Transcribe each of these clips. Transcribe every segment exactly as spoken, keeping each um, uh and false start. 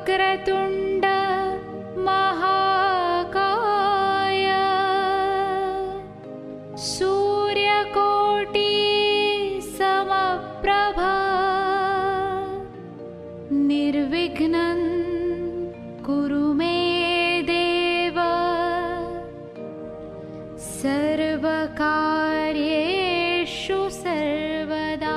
वक्रतुण्ड महाकाय सूर्यकोटि समप्रभा निर्विघ्नं कुरु मे देव सर्वकार्येषु सर्वदा।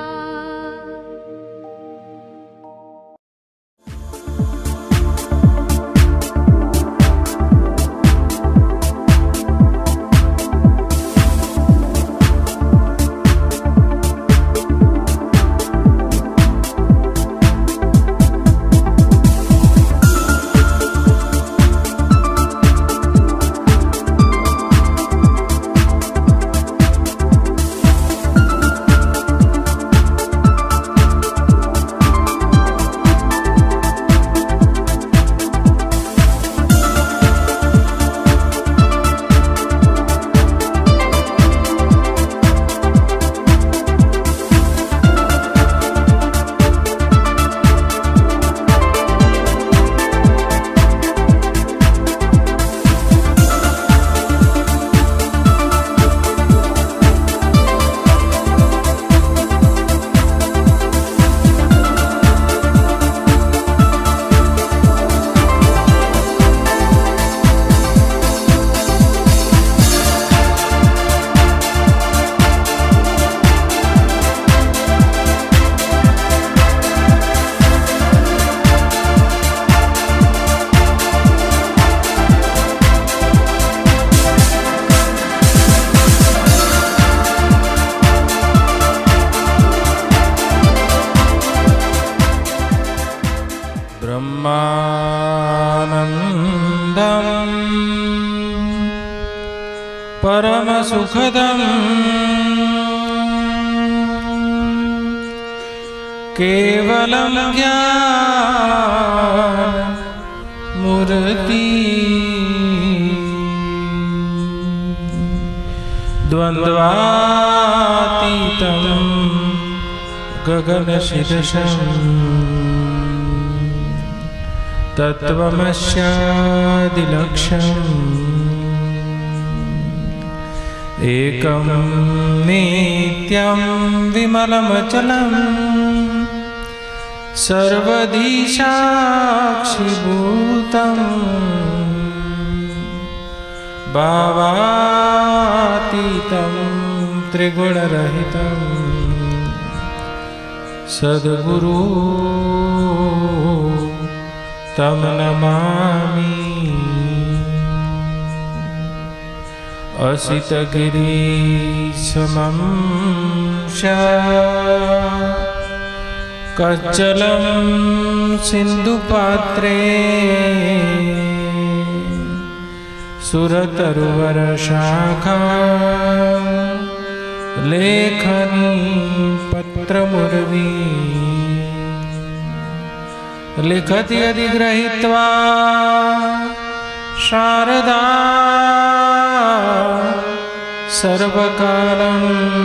ब्रह्मानन्दं परमसुखदं केवलं ज्ञानमूर्ति द्वन्द्वातीतं गगनशिरसम् तत्त्वमस्यादिलक्ष्यम् एकं नित्यं विमलमचलं सर्वधी साक्षिभूतं भावातीतं त्रिगुणरहितं सद्गुरु तं नमामि। असितगिरिसमं कच्चलं सिन्धुपात्रे सुरतरुवरशाखा लेखनी पत्रमुर्वी लिखति अधिगृहीत्वा शारदा सर्वकालं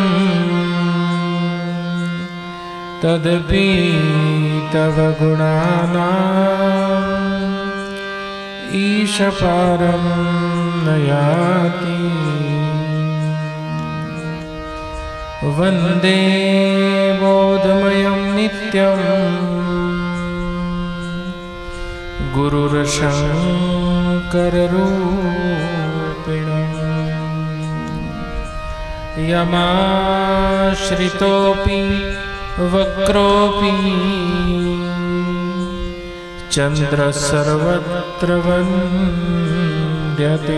तदपि तव गुणानाम् ईशपारं न याति। वन्दे बोधमयं नित्यम् गुरुर्शङ्कररूपिणम् यमाश्रितोऽपि वक्रोऽपि चन्द्रः सर्वत्र वन्द्यते।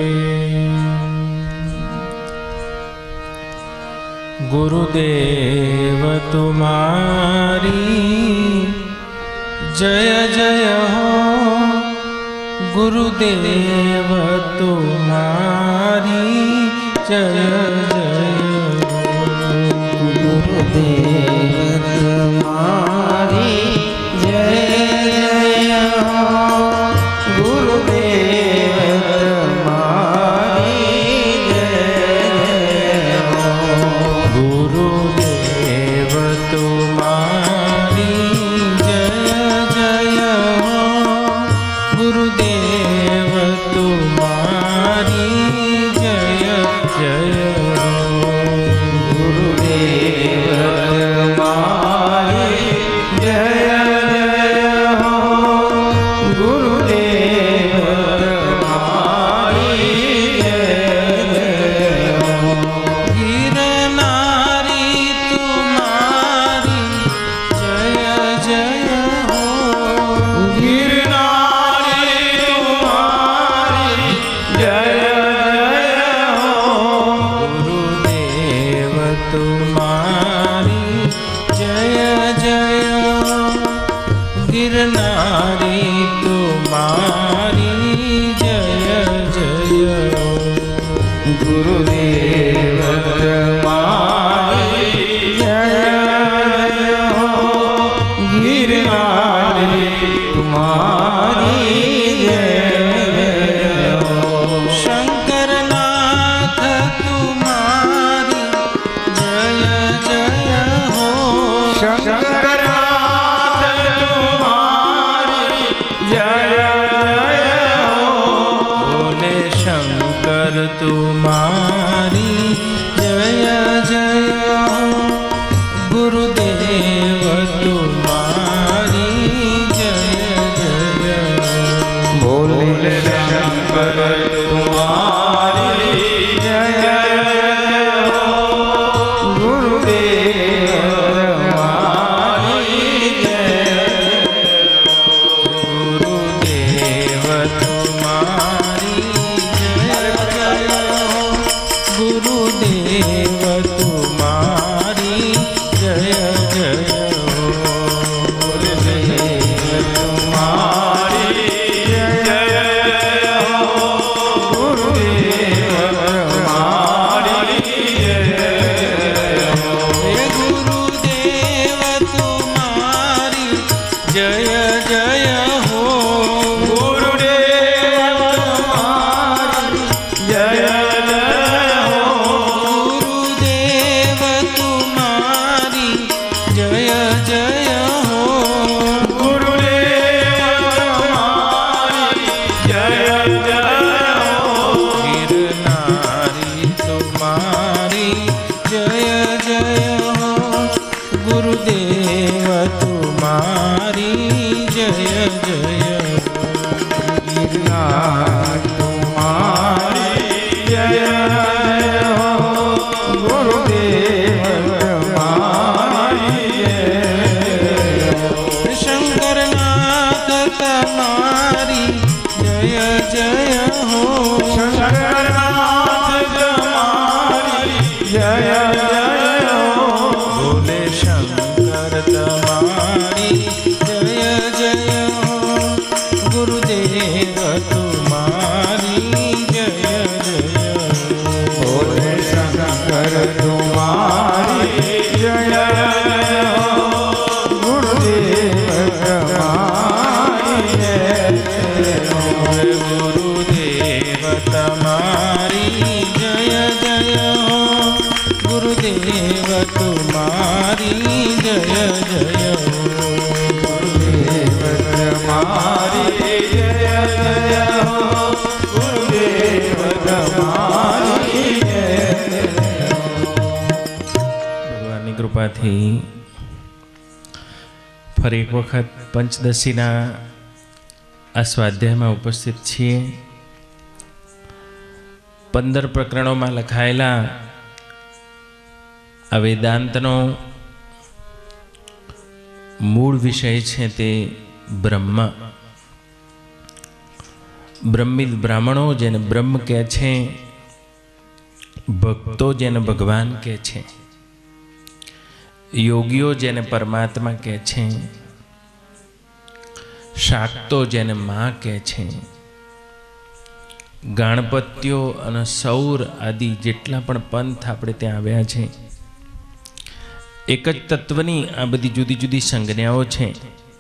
गुरुदेव तुम्हारी जय जय हो, गुरुदेव तुम्हारी जय जय हो, गुरुदेव तुम्हारी जय जय हो, गुरुदेव तुम्हारी जय जय हो, गुरुदेव तुम्हारी जय जय हो, गुरुदेव तुम्हारी जय जय हो। गिरनारी तुम्हारी जय जय हो। शंकरनाथ तुम्हारी जय जय हो। शंकरनाथ तुम्हारी जय जय हो। बोले शंकर तुम्हारी जय जय हो। गुरुदेव तुम्हारी जय जय हो। बोले शंकर तुम्हारी जय जय हो। गुरुदेव तुम्हारी जय गुरुदेव तुम्हारी जय जय हो। गुरुदेव तुम्हारी जय जय हो। गुरुदेव तुम्हारी जय जय हो। गुरुदेव तुम्हारी जय जय हो। हे गुरुदेव तुम्हारी जय जय हो। गुरुदेव तुम्हारी जय जय हो। गुरुदेव तुम्हारी जय जय हो। गुरुदेव तुम्हारी जय जय हो। गिरनारी तुम्हारी जय जय हो। गुरुदेव तुम्हारी जय जय हो। गिरनारी तुम्हारी जय जय हो। गुरुदेव तुम्हारी जय जय हो। शंकरनाथ तुम्हारी जय जय हो। शंकरनाथ तुम्हारी जय जय हो। बोले शंकर तुम्हारी जय जय हो। गुरुदेव तुम्हारी जय जय हो। बोले शंकर तुम्हारी जय जय हो। गुरुदेव तुम्हारी जय जय हो। गुरुदेव तुम्हारी जय जय हो। गुरुदेव तुम्हारी जय जय हो। गुरुदेव तुम्हारी जय जय हो। गुरुदेव तुम्हारी जय जय हो। ભગવાનની કૃપાથી ફરી એક વખત પંચદશીના આ સ્વાધ્યાયમાં ઉપસ્થિત છીએ. પંદર પ્રકરણોમાં લખાયેલા આ વેદાંતનો મૂળ વિષય છે તે બ્રહ્મ. બ્રહ્મિત બ્રાહ્મણો જેને બ્રહ્મ કહે છે, ભક્તો જેને ભગવાન કહે છે, યોગીઓ જેને પરમાત્મા કહે છે, શાક્તો જેને મા કહે છે, ગાણપત્યો અને સૌર આદિ જેટલા પણ પંથ આપણે ત્યાં આવ્યા છે, એક જ તત્વની આ બધી જુદી જુદી સંજ્ઞાઓ છે.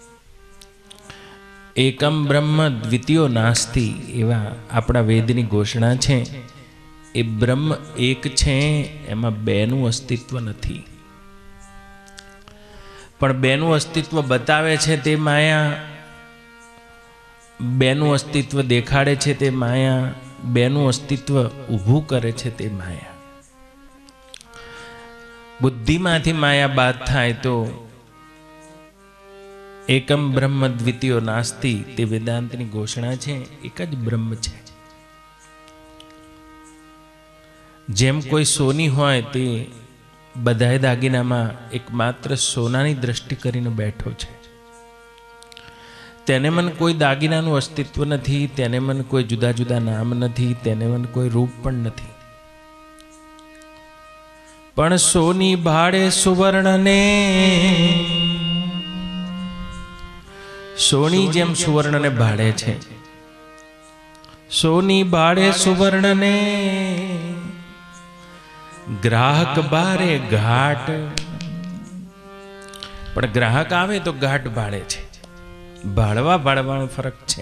એકમ બ્રહ્મ દ્વિતીયો નાસ્તિ એવા આપણા વેદની ઘોષણા છે. એ બ્રહ્મ એક છે, એમાં બેનું અસ્તિત્વ નથી. પણ બેનું અસ્તિત્વ બતાવે છે તે માયા, બેનું અસ્તિત્વ દેખાડે છે તે માયા, બેનું અસ્તિત્વ ઊભું કરે છે તે માયા. બુદ્ધિમાંથી માયા બાદ થાય તો એકમ બ્રહ્મ દ્વિતીયો નાસ્તિ તે વેદાંતની ઘોષણા છે. એક જ બ્રહ્મ છે. જેમ કોઈ સોની હોય તે બધાય દાગીનામાં એકમાત્ર સોનાની દ્રષ્ટિ કરીને બેઠો છે. તેને મન કોઈ દાગીનાનું અસ્તિત્વ નથી, તેને મન કોઈ જુદા જુદા નામ નથી, તેને મન કોઈ રૂપ પણ નથી. પણ સોની ભાડે સુવર્ણને, સોની જેમ સુવર્ણને ભાડે છે. સોની ભાડે સુવર્ણને ગ્રાહક બારે ઘાટ, પણ ગ્રાહક આવે તો ઘાટ ભાળે છે. ભાળવા ભાળવાનો ફરક છે.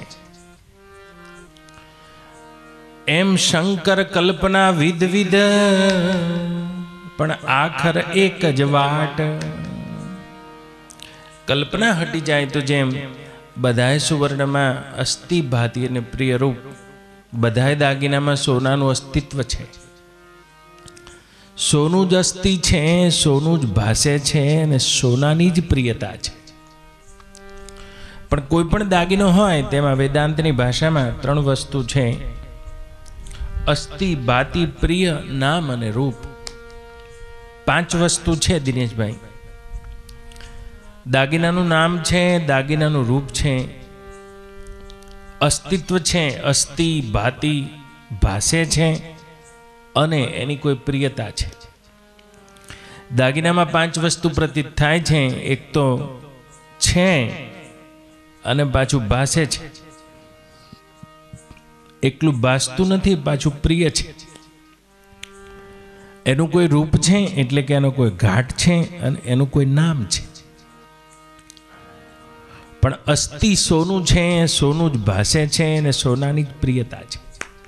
એમ શંકર કલ્પના વિધ વિધ, પણ આખર એક જ વાટ. કલ્પના હટી જાય તો જેમ બધાય સુવર્ણમાં અસ્થિ ભાતિ અને પ્રિય રૂપ, બધાય દાગીનામાં સોનાનું અસ્તિત્વ છે. સોનું જ અસ્થિ છે, સોનું જ ભાસે છે અને સોનાની જ પ્રિયતા છે. પણ કોઈ પણ દાગીનો હોય તેમાં વેદાંતની ભાષામાં ત્રણ વસ્તુ છે: અસ્થિ, ભાતિ, પ્રિય, નામ અને રૂપ. પાંચ વસ્તુ છે દિનેશભાઈ. દાગીનાનું નામ છે, દાગીનાનું રૂપ છે, અસ્તિત્વ છે, અસ્થિ, ભાતિ, ભાસે છે અને એની કોઈ પ્રિયતા છે. દાગીનામાં પાંચ વસ્તુ પ્રતીત થાય છે. એક તો છે અને પાછું ભાસે છે. એકલું ભાસતું નથી, પાછું પ્રિય છે. એનું કોઈ રૂપ છે એટલે કે એનો કોઈ ઘાટ છે અને એનું કોઈ નામ છે. પણ અસ્થિ સોનું છે, સોનું જ ભાસે છે અને સોનાની જ પ્રિયતા છે.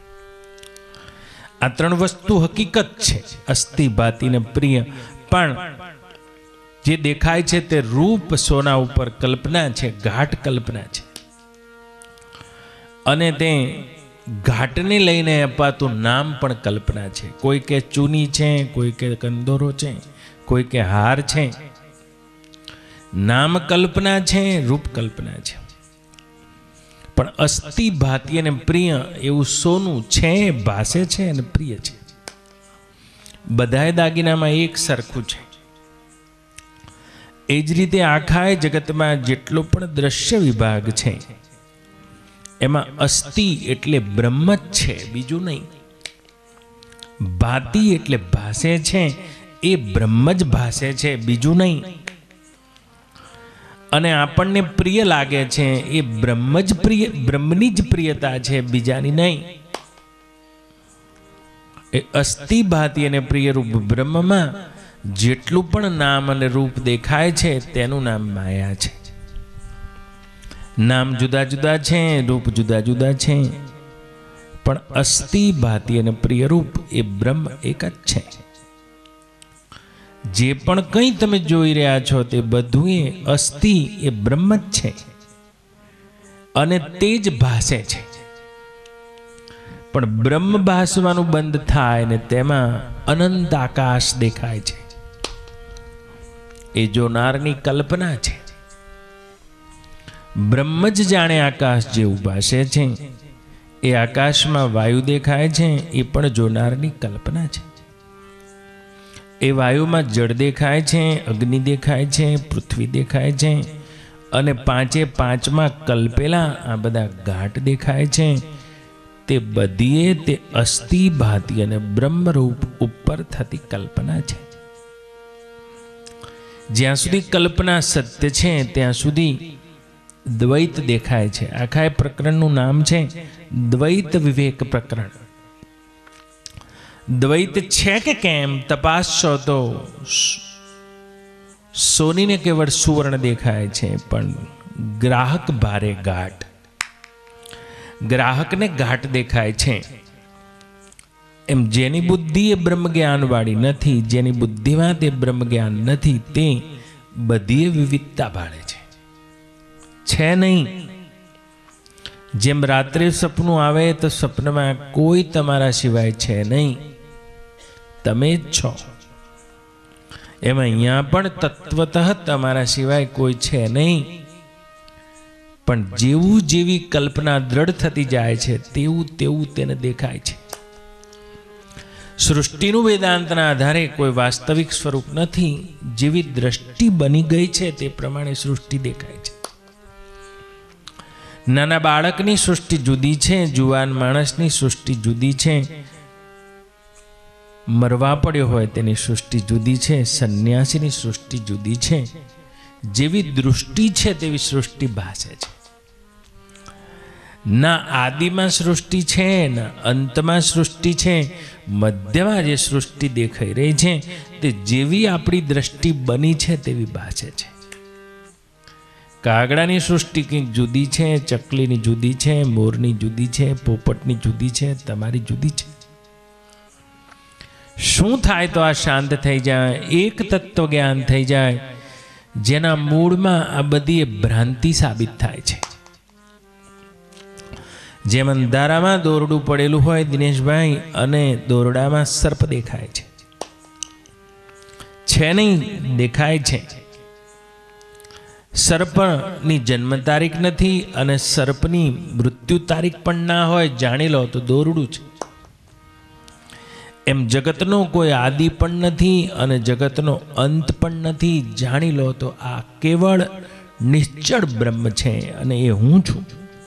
આ ત્રણ વસ્તુ હકીકત છે, અસ્થિ, ભાતિ ને પ્રિય. પણ જે દેખાય છે તે રૂપ સોના ઉપર કલ્પના છે, ઘાટ કલ્પના છે. અને તે ઘાટને લઈને અપાતું નામ પણ કલ્પના છે. કોઈ કે ચૂની છે, કોઈ કે કંદોરો છે, કોઈ કે હાર છે. નામ કલ્પના છે, રૂપ કલ્પના છે. પણ અસ્થિ, ભાતિ અને પ્રિય એવું સોનું છે, ભાસે છે અને પ્રિય છે. બધાય દાગીનામાં એક સરખું છે. એ જ રીતે આખા જગતમાં જેટલો પણ દ્રશ્ય વિભાગ છે એમાં અસ્થિ એટલે બ્રહ્મ જ છે, બીજું નહીં. ભાતિ એટલે ભાસે છે, એ બ્રહ્મ જ ભાસે છે, બીજું નહીં. અને આપણને પ્રિય લાગે છે એ બ્રહ્મ જ પ્રિય, બ્રહ્મની જ પ્રિયતા છે, બીજાની નહીં. એ અસ્થિ, ભાતિ અને પ્રિય રૂપ બ્રહ્મમાં જેટલું પણ નામ અને રૂપ દેખાય છે તેનું નામ માયા છે. નામ જુદા જુદા છે, રૂપ જુદા જુદા છે, પણ અસ્થિ, ભાતિ અને પ્રિય રૂપ એ બ્રહ્મ એક જ છે. જે પણ કંઈ તમે જોઈ રહ્યા છો તે બધું એ અસ્થિ એ બ્રહ્મ જ છે અને તે જ ભાસે છે. પણ બ્રહ્મ ભાસવાનું બંધ થાય ને તેમાં અનંત આકાશ દેખાય છે. એ જોનારની કલ્પના છે. બ્રહ્મ જ જાણે આકાશ જેવું ભાસે છે. એ આકાશમાં વાયુ દેખાય છે, એ પણ જોનારની કલ્પના છે. એ વાયુમાં જળ દેખાય છે, અગ્નિ દેખાય છે, પૃથ્વી દેખાય છે અને પાંચે પાંચમાં કલ્પેલા આ બધા ઘાટ દેખાય છે. તે બધીએ તે અસ્થિ, ભાતિ અને બ્રહ્મરૂપ ઉપર થતી કલ્પના છે. જ્યાં સુધી કલ્પના સત્ય છે ત્યાં સુધી દ્વૈત દેખાય છે. આખા એ પ્રકરણનું નામ છે દ્વૈત વિવેક પ્રકરણ. દ્વૈત છે કે કેમ તપાસશો તો સોનીને કેવળ સુવર્ણ દેખાય છે, પણ ગ્રાહક ભારે ઘાટ. ગ્રાહકને ઘાટ દેખાય છે. એમ જેની બુદ્ધિ એ બ્રહ્મ જ્ઞાન વાળી નથી, જેની બુદ્ધિમાં તે બ્રહ્મ જ્ઞાન નથી, તે બધી વિવિધતા ભાળે છે. છે નહીં. જેમ રાત્રે સપનું આવે તો સપનામાં કોઈ તમારા સિવાય છે નહીં, તમે જ છો. એમ અહીંયા પણ તત્વતઃ તમારા સિવાય કોઈ છે નહીં, પણ જેવું જેવી કલ્પના દ્રઢ થતી જાય છે તેવું તેવું તેને દેખાય છે. સૃષ્ટિનું વેદાંતના આધારે કોઈ વાસ્તવિક સ્વરૂપ નથી. જેવી દ્રષ્ટિ બની ગઈ છે તે પ્રમાણે સૃષ્ટિ દેખાય છે. નાના બાળકની સૃષ્ટિ જુદી છે, જુવાન માણસની સૃષ્ટિ જુદી છે, મરવા પડ્યો હોય તેની સૃષ્ટિ જુદી છે, સંન્યાસીની સૃષ્ટિ જુદી છે. જેવી દૃષ્ટિ છે તેવી સૃષ્ટિ ભાસે છે. ના આદિમાં સૃષ્ટિ છે, ના અંતમાં સૃષ્ટિ છે, મધ્યમાં જે સૃષ્ટિ દેખાઈ રહી છે તે જેવી આપણી દ્રષ્ટિ બની છે તેવી ભાષે છે. કાગડાની સૃષ્ટિ કંઈક જુદી છે, ચકલીની જુદી છે, મોરની જુદી છે, પોપટની જુદી છે, તમારી જુદી છે. શું થાય તો આ શાંત થઈ જાય, એક તત્વ જ્ઞાન થઈ જાય, જેના મૂળમાં આ બધી ભ્રાંતિ સાબિત થાય છે. જેમ અંધારામાં દોરડું પડેલું હોય દિનેશભાઈ, અને દોરડામાં સર્પ દેખાય છે, છે નહીં, દેખાય છે. સર્પની જન્મ તારીખ નથી અને સર્પની મૃત્યુ તારીખ પણ ના હોય, જાણી લો તો દોરડું છે. એમ જગતનો કોઈ આદિ પણ નથી અને જગતનો અંત પણ નથી, જાણી લો તો આ કેવળ નિશ્ચળ બ્રહ્મ છે અને એ હું છું.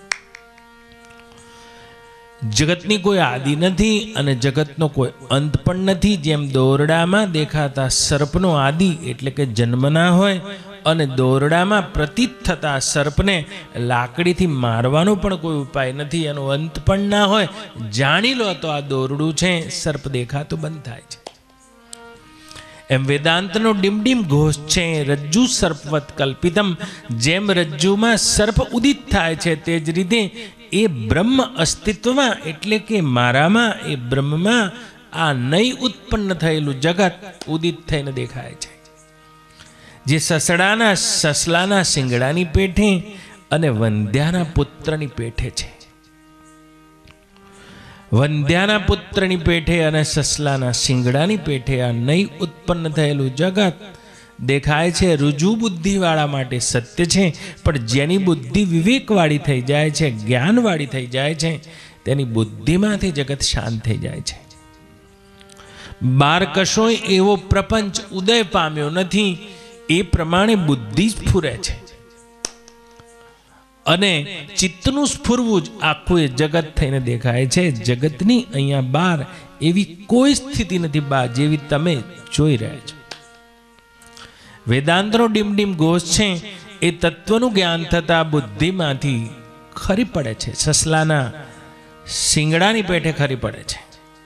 જગતની કોઈ આદિ નથી અને જગતનો કોઈ અંત પણ નથી. જેમ દોરડામાં દેખાતા સર્પનો આદિ એટલે કે જન્મ ના હોય અને દોરડામાં પ્રતીત થતા સર્પને લાકડીથી મારવાનો પણ કોઈ ઉપાય નથી, એનો અંત પણ ના હોય, જાણી લો તો આ દોરડું છે, સર્પ દેખાતો બંધ થાય છે. એમ વેદાંતનો ડીમડીમ ઘોષ છે, રજ્જુ સર્પવત કલ્પિતમ. જેમ રજ્જુમાં સર્પ ઉદિત થાય છે તે જ રીતે એ બ્રહ્મ અસ્તિત્વમાં એટલે કે મારામાં, એ બ્રહ્મમાં આ નહીં ઉત્પન્ન થયેલું જગત ઉદિત થઈને દેખાય છે. જે સસડાના સસલાના શિંગડાની પેઠે અને વંધ્યાના પુત્રની પેઠે છે. વંધ્યાના પુત્રની પેઠે અને સસલાના શિંગડાની પેઠે આ નહીં ઉત્પન્ન થયેલું જગત દેખાય છે. રુજુ બુદ્ધિવાળા માટે સત્ય છે, પણ જેની બુદ્ધિ વિવેકવાળી થઈ જાય છે, જ્ઞાનવાળી થઈ જાય છે, તેની બુદ્ધિમાંથી જગત શાંત થઈ જાય છે. બાર કશોય એવો પ્રપંચ ઉદય પામ્યો નથી, એ પ્રમાણે બુદ્ધિ સ્ફુરે છે અને ચિત્તનું સ્ફુરવું જ આખું એ જગત થઈને દેખાય છે. જગતની અહીંયા બહાર એવી કોઈ સ્થિતિ નથી બા જેવી તમે જોઈ રહ્યા છો. વેદાંતનો ડીમડીમ ઘોષ છે, એ તત્વનું જ્ઞાન થતા બુદ્ધિમાંથી ખરી પડે છે, સસલાના શિંગડાની પેઠે ખરી પડે છે.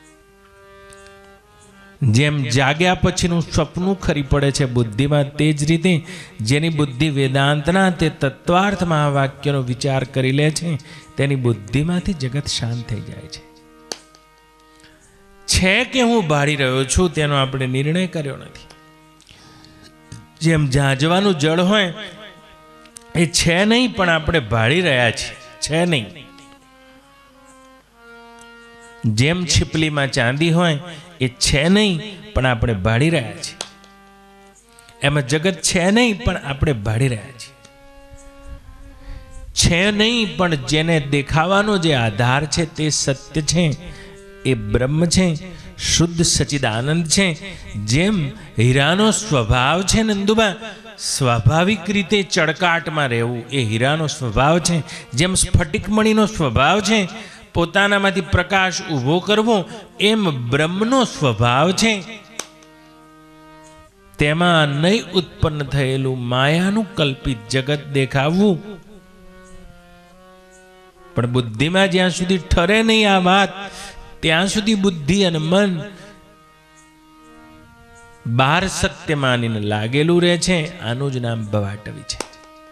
જેમ જાગ્યા પછીનું સપનું ખરી પડે છે બુદ્ધિમાં, તે જ રીતે જેની બુદ્ધિ વેદાંતના તે તત્વાર્થ મહાવાક્યનો વિચાર કરી લે છે, તેની બુદ્ધિમાંથી જગત શાંત થઈ જાય છે. છે કે હું ભાળી રહ્યો છું તેનો આપણે નિર્ણય કર્યો નથી. જેમ ઝાંઝવાનું જળ હોય એ છે નહીં પણ આપણે ભાળી રહ્યા છીએ, છે નહીં. જેમ છીપલીમાં ચાંદી હોય એ છે નહીં પણ આપણે ભાળી રહ્યા છીએ, એમાં જગત છે નહીં પણ આપણે ભાળી રહ્યા છીએ. છે નહીં પણ જેને દેખાવાનો જે આધાર છે તે સત્ય છે, એ બ્રહ્મ છે, શુદ્ધ સચિદાનંદ છે. જેમ હીરાનો સ્વભાવ છે નંદુબા, સ્વાભાવિક રીતે ચળકાટમાં રહેવું એ હીરાનો સ્વભાવ છે. જેમ સ્ફટિકમણીનો સ્વભાવ છે પોતાનામાંથી પ્રકાશ ઊભો કરવો, એમ બ્રહ્મનો સ્વભાવ છે. તેમાં નહીં ઉત્પન્ન થયેલું માયાનું કલ્પિત જગત દેખાવવું. પણ બુદ્ધિમાં જ્યાં સુધી ઠરે નહીં આ વાત, ત્યાં સુધી બુદ્ધિ અને મન બહાર સત્ય માનીને લાગેલું રહે છે. આનું જ નામ ભવાટવી છે.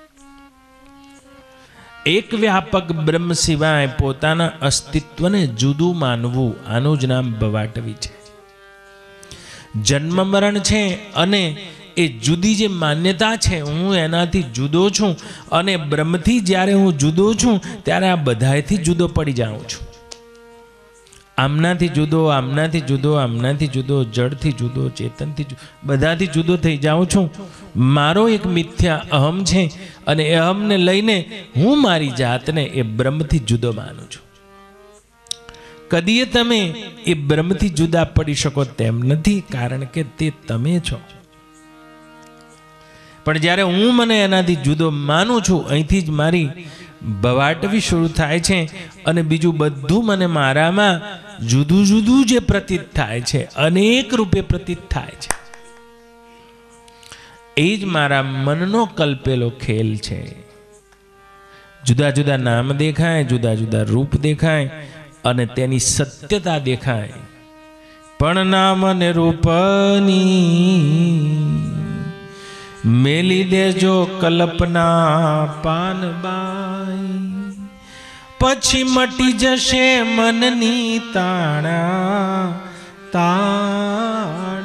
એક વ્યાપક બ્રહ્મ સિવાય પોતાના અસ્તિત્વને જુદું માનવું, આનું જ નામ ભવાટવી છે. જન્મ મરણ છે અને એ જુદી જે માન્યતા છે, હું એનાથી જુદો છું અને બ્રહ્મથી જ્યારે હું જુદો છું ત્યારે આ બધાથી જુદો પડી જાઉં છું. આમનાથી જુદો, આમનાથી જુદો, આમનાથી જુદો, જળથી જુદો, ચેતનથી જુદો, બધાથી જુદો થઈ જાઉં છું. મારો એક મિથ્યા અહમ છે અને એ અહમને લઈને હું મારી જાતને એ બ્રહ્મથી જુદો માનું છું. કદીએ તમે એ બ્રહ્મથી જુદા પડી શકો તેમ નથી, કારણ કે તે તમે છો. પણ જ્યારે હું મને એનાથી જુદો માનું છું, અહીંથી જ મારી ભવાટવી શરૂ થાય છે અને બીજું બધું મને મારામાં જુદું જુદું જે પ્રતીત થાય છે, અનેક રૂપે પ્રતીત થાય છે. એ જ મારા મનનો કલ્પેલો ખેલ છે. જુદા જુદા નામ દેખાય, જુદા જુદા રૂપ દેખાય અને તેની સત્યતા દેખાય, પણ નામ અને રૂપની મેલી દેજો કલ્પના પાનબાઈ, પછી મટી જશે મનની તાણા તાણ.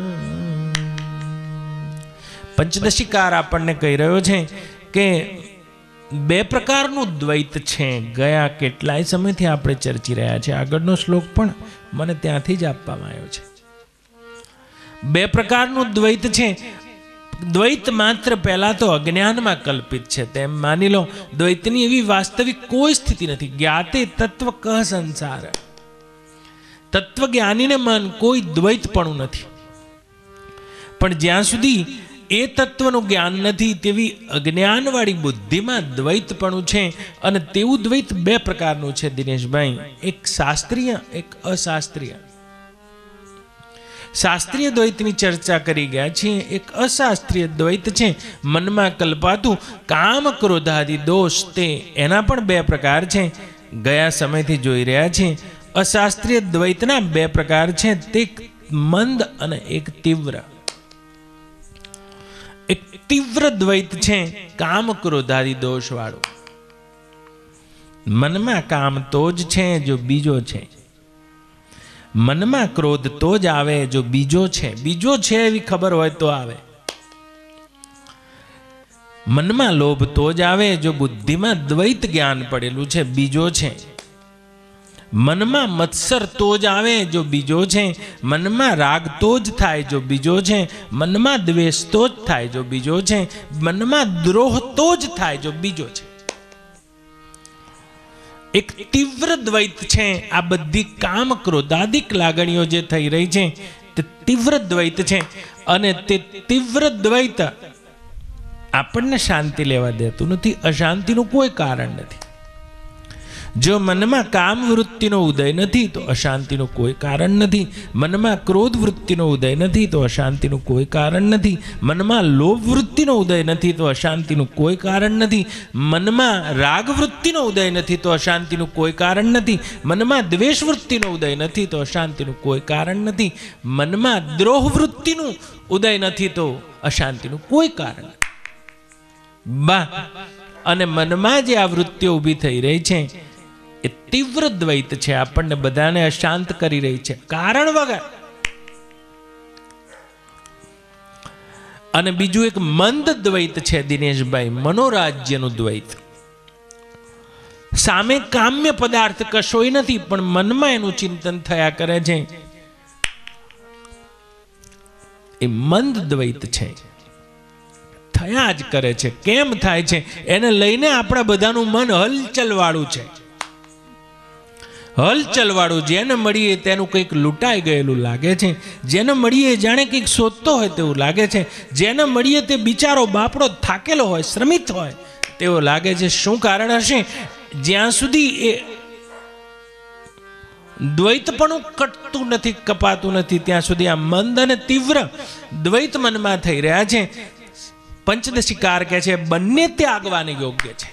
પંચદશીકાર આપણને કહી રહ્યો છે કે બે પ્રકારનું દ્વૈત છે. ગયા કેટલાય સમયથી આપણે ચર્ચી રહ્યા છે. આગળનો શ્લોક પણ મને ત્યાંથી જ આપવામાં આવ્યો છે. બે પ્રકારનું દ્વૈત છે. દ્વૈત માત્ર પહેલા તો અજ્ઞાનમાં કલ્પિત છે. તેમ માની લો દ્વૈતની એવી વાસ્તવિક કોઈ સ્થિતિ નથી. જ્ઞાતે તત્વ કહ સંસાર, તત્વજ્ઞાનીને મન કોઈ દ્વૈતપણું નથી. પણ જ્યાં સુધી એ તત્વનું જ્ઞાન નથી તેવી અજ્ઞાનવાળી બુદ્ધિમાં દ્વૈતપણું છે. અને તેવું દ્વૈત બે પ્રકારનું છે દિનેશભાઈ, એક શાસ્ત્રીય, એક અશાસ્ત્રીય. શાસ્ત્રીય દ્વૈતની ચર્ચા કરી ગયા છીએ. એક અશાસ્ત્રીય દ્વૈત છે, મનમાં કલ્પાતું કામ ક્રોધાદિ દોષ, તે એના પણ બે પ્રકાર છે. ગયા સમયથી જોઈ રહ્યા છીએ. અશાસ્ત્રીય દ્વૈતના બે પ્રકાર છે, તે મંદ અને એક તીવ્ર. એક તીવ્ર દ્વૈત છે કામ ક્રોધાદિ દોષ વાળું. મનમાં કામ તો જ છે જો બીજો છે, મનમાં ક્રોધ તો જ આવે જો બીજો છે. બીજો છે એવી ખબર હોય તો આવે. મનમાં લોભ તો જ આવે જો બુદ્ધિમાં દ્વૈત જ્ઞાન પડેલું છે, બીજો છે. મનમાં મત્સર તો જ આવે જો બીજો છે. મનમાં રાગ તો જ થાય જો બીજો છે. મનમાં દ્વેષ તો જ થાય જો બીજો છે. મનમાં દ્રોહ તો જ થાય જો બીજો છે. એક તીવ્ર દ્વૈત છે. આ બધી કામ ક્રોધાદિક લાગણીઓ જે થઈ રહી છે તે તીવ્ર દ્વૈત છે. અને તે તીવ્ર દ્વૈત આપણને શાંતિ લેવા દેતું નથી. અશાંતિનું કોઈ કારણ નથી. જો મનમાં કામ વૃત્તિનો ઉદય નથી તો અશાંતિનું કોઈ કારણ નથી. મનમાં ક્રોધ વૃત્તિનો ઉદય નથી તો અશાંતિનું કોઈ કારણ નથી. મનમાં લોભ વૃત્તિનો ઉદય નથી તો અશાંતિનું કોઈ કારણ નથી. મનમાં રાગ વૃત્તિનો ઉદય નથી તો અશાંતિનું કોઈ કારણ નથી. મનમાં દ્વેષ વૃત્તિનો ઉદય નથી તો અશાંતિનું કોઈ કારણ નથી. મનમાં દ્રોહ વૃત્તિનું ઉદય નથી તો અશાંતિનું કોઈ કારણ નથી. બા અને મનમાં જે આ વૃત્તિઓ ઊભી થઈ રહી છે એ તીવ્ર દ્વૈત છે. આપણને બધાને અશાંત કરી રહી છે કારણ વગર. અને બીજું એક મંદ દ્વૈત છે દિનેશભાઈ, મનોરાજ્યનું દ્વૈત. સામે કામ્ય પદાર્થ કશોય નથી પણ મનમાં એનું ચિંતન થયા કરે છે. એ મંદ દ્વૈત છે. થયા જ કરે છે. કેમ થાય છે એને લઈને આપણા બધાનું મન હલચલ વાળું છે. હલચલ વાળું. જેને મળીએ તેનું કંઈક લૂંટાઈ ગયેલું લાગે છે. જેને મળીએ જાણે કંઈક શોધતો હોય તેવું લાગે છે. જેને મળીએ તે બિચારો બાપડો થાકેલો હોય, શ્રમિત હોય તેવો લાગે છે. શું કારણ હશે? જ્યાં સુધી એ દ્વૈતપણું કટતું નથી, કપાતું નથી, ત્યાં સુધી આ મંદ અને તીવ્ર દ્વૈત મનમાં થઈ રહ્યા છે. પંચદશીકાર કહે છે બંને ત્યાગવાને યોગ્ય છે.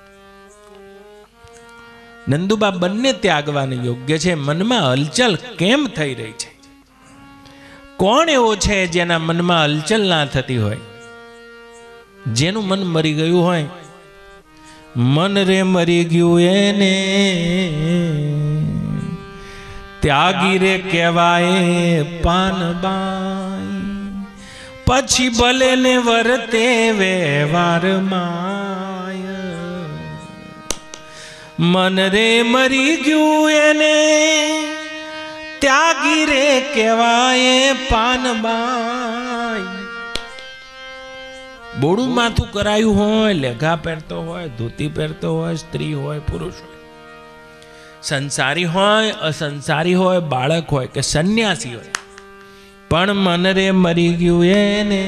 નંદુબા બંને ત્યાગવાને યોગ્ય છે. મનમાં હલચલ કેમ થઈ રહી છે? કોણ એવો છે જેના મનમાં હલચલ ના થતી હોય? જેનું મન મરી ગયું હોય. મન રે મરી ગયું એને ત્યાગી રે કહેવાય પાનબાઈ, પછી ભલે ને વર્તે વ્યવહારમાં. મન રે મરી ગયું એને ત્યાગી રે કહેવાય પાનબાઈ. બોડું માથું કરાયું હોય, લેઘા પહેરતો હોય, ધોતી પહેરતો હોય, સ્ત્રી હોય, પુરુષ હોય, સંસારી હોય, અસંસારી હોય, બાળક હોય કે સંન્યાસી હોય, પણ મન રે મરી ગયું એને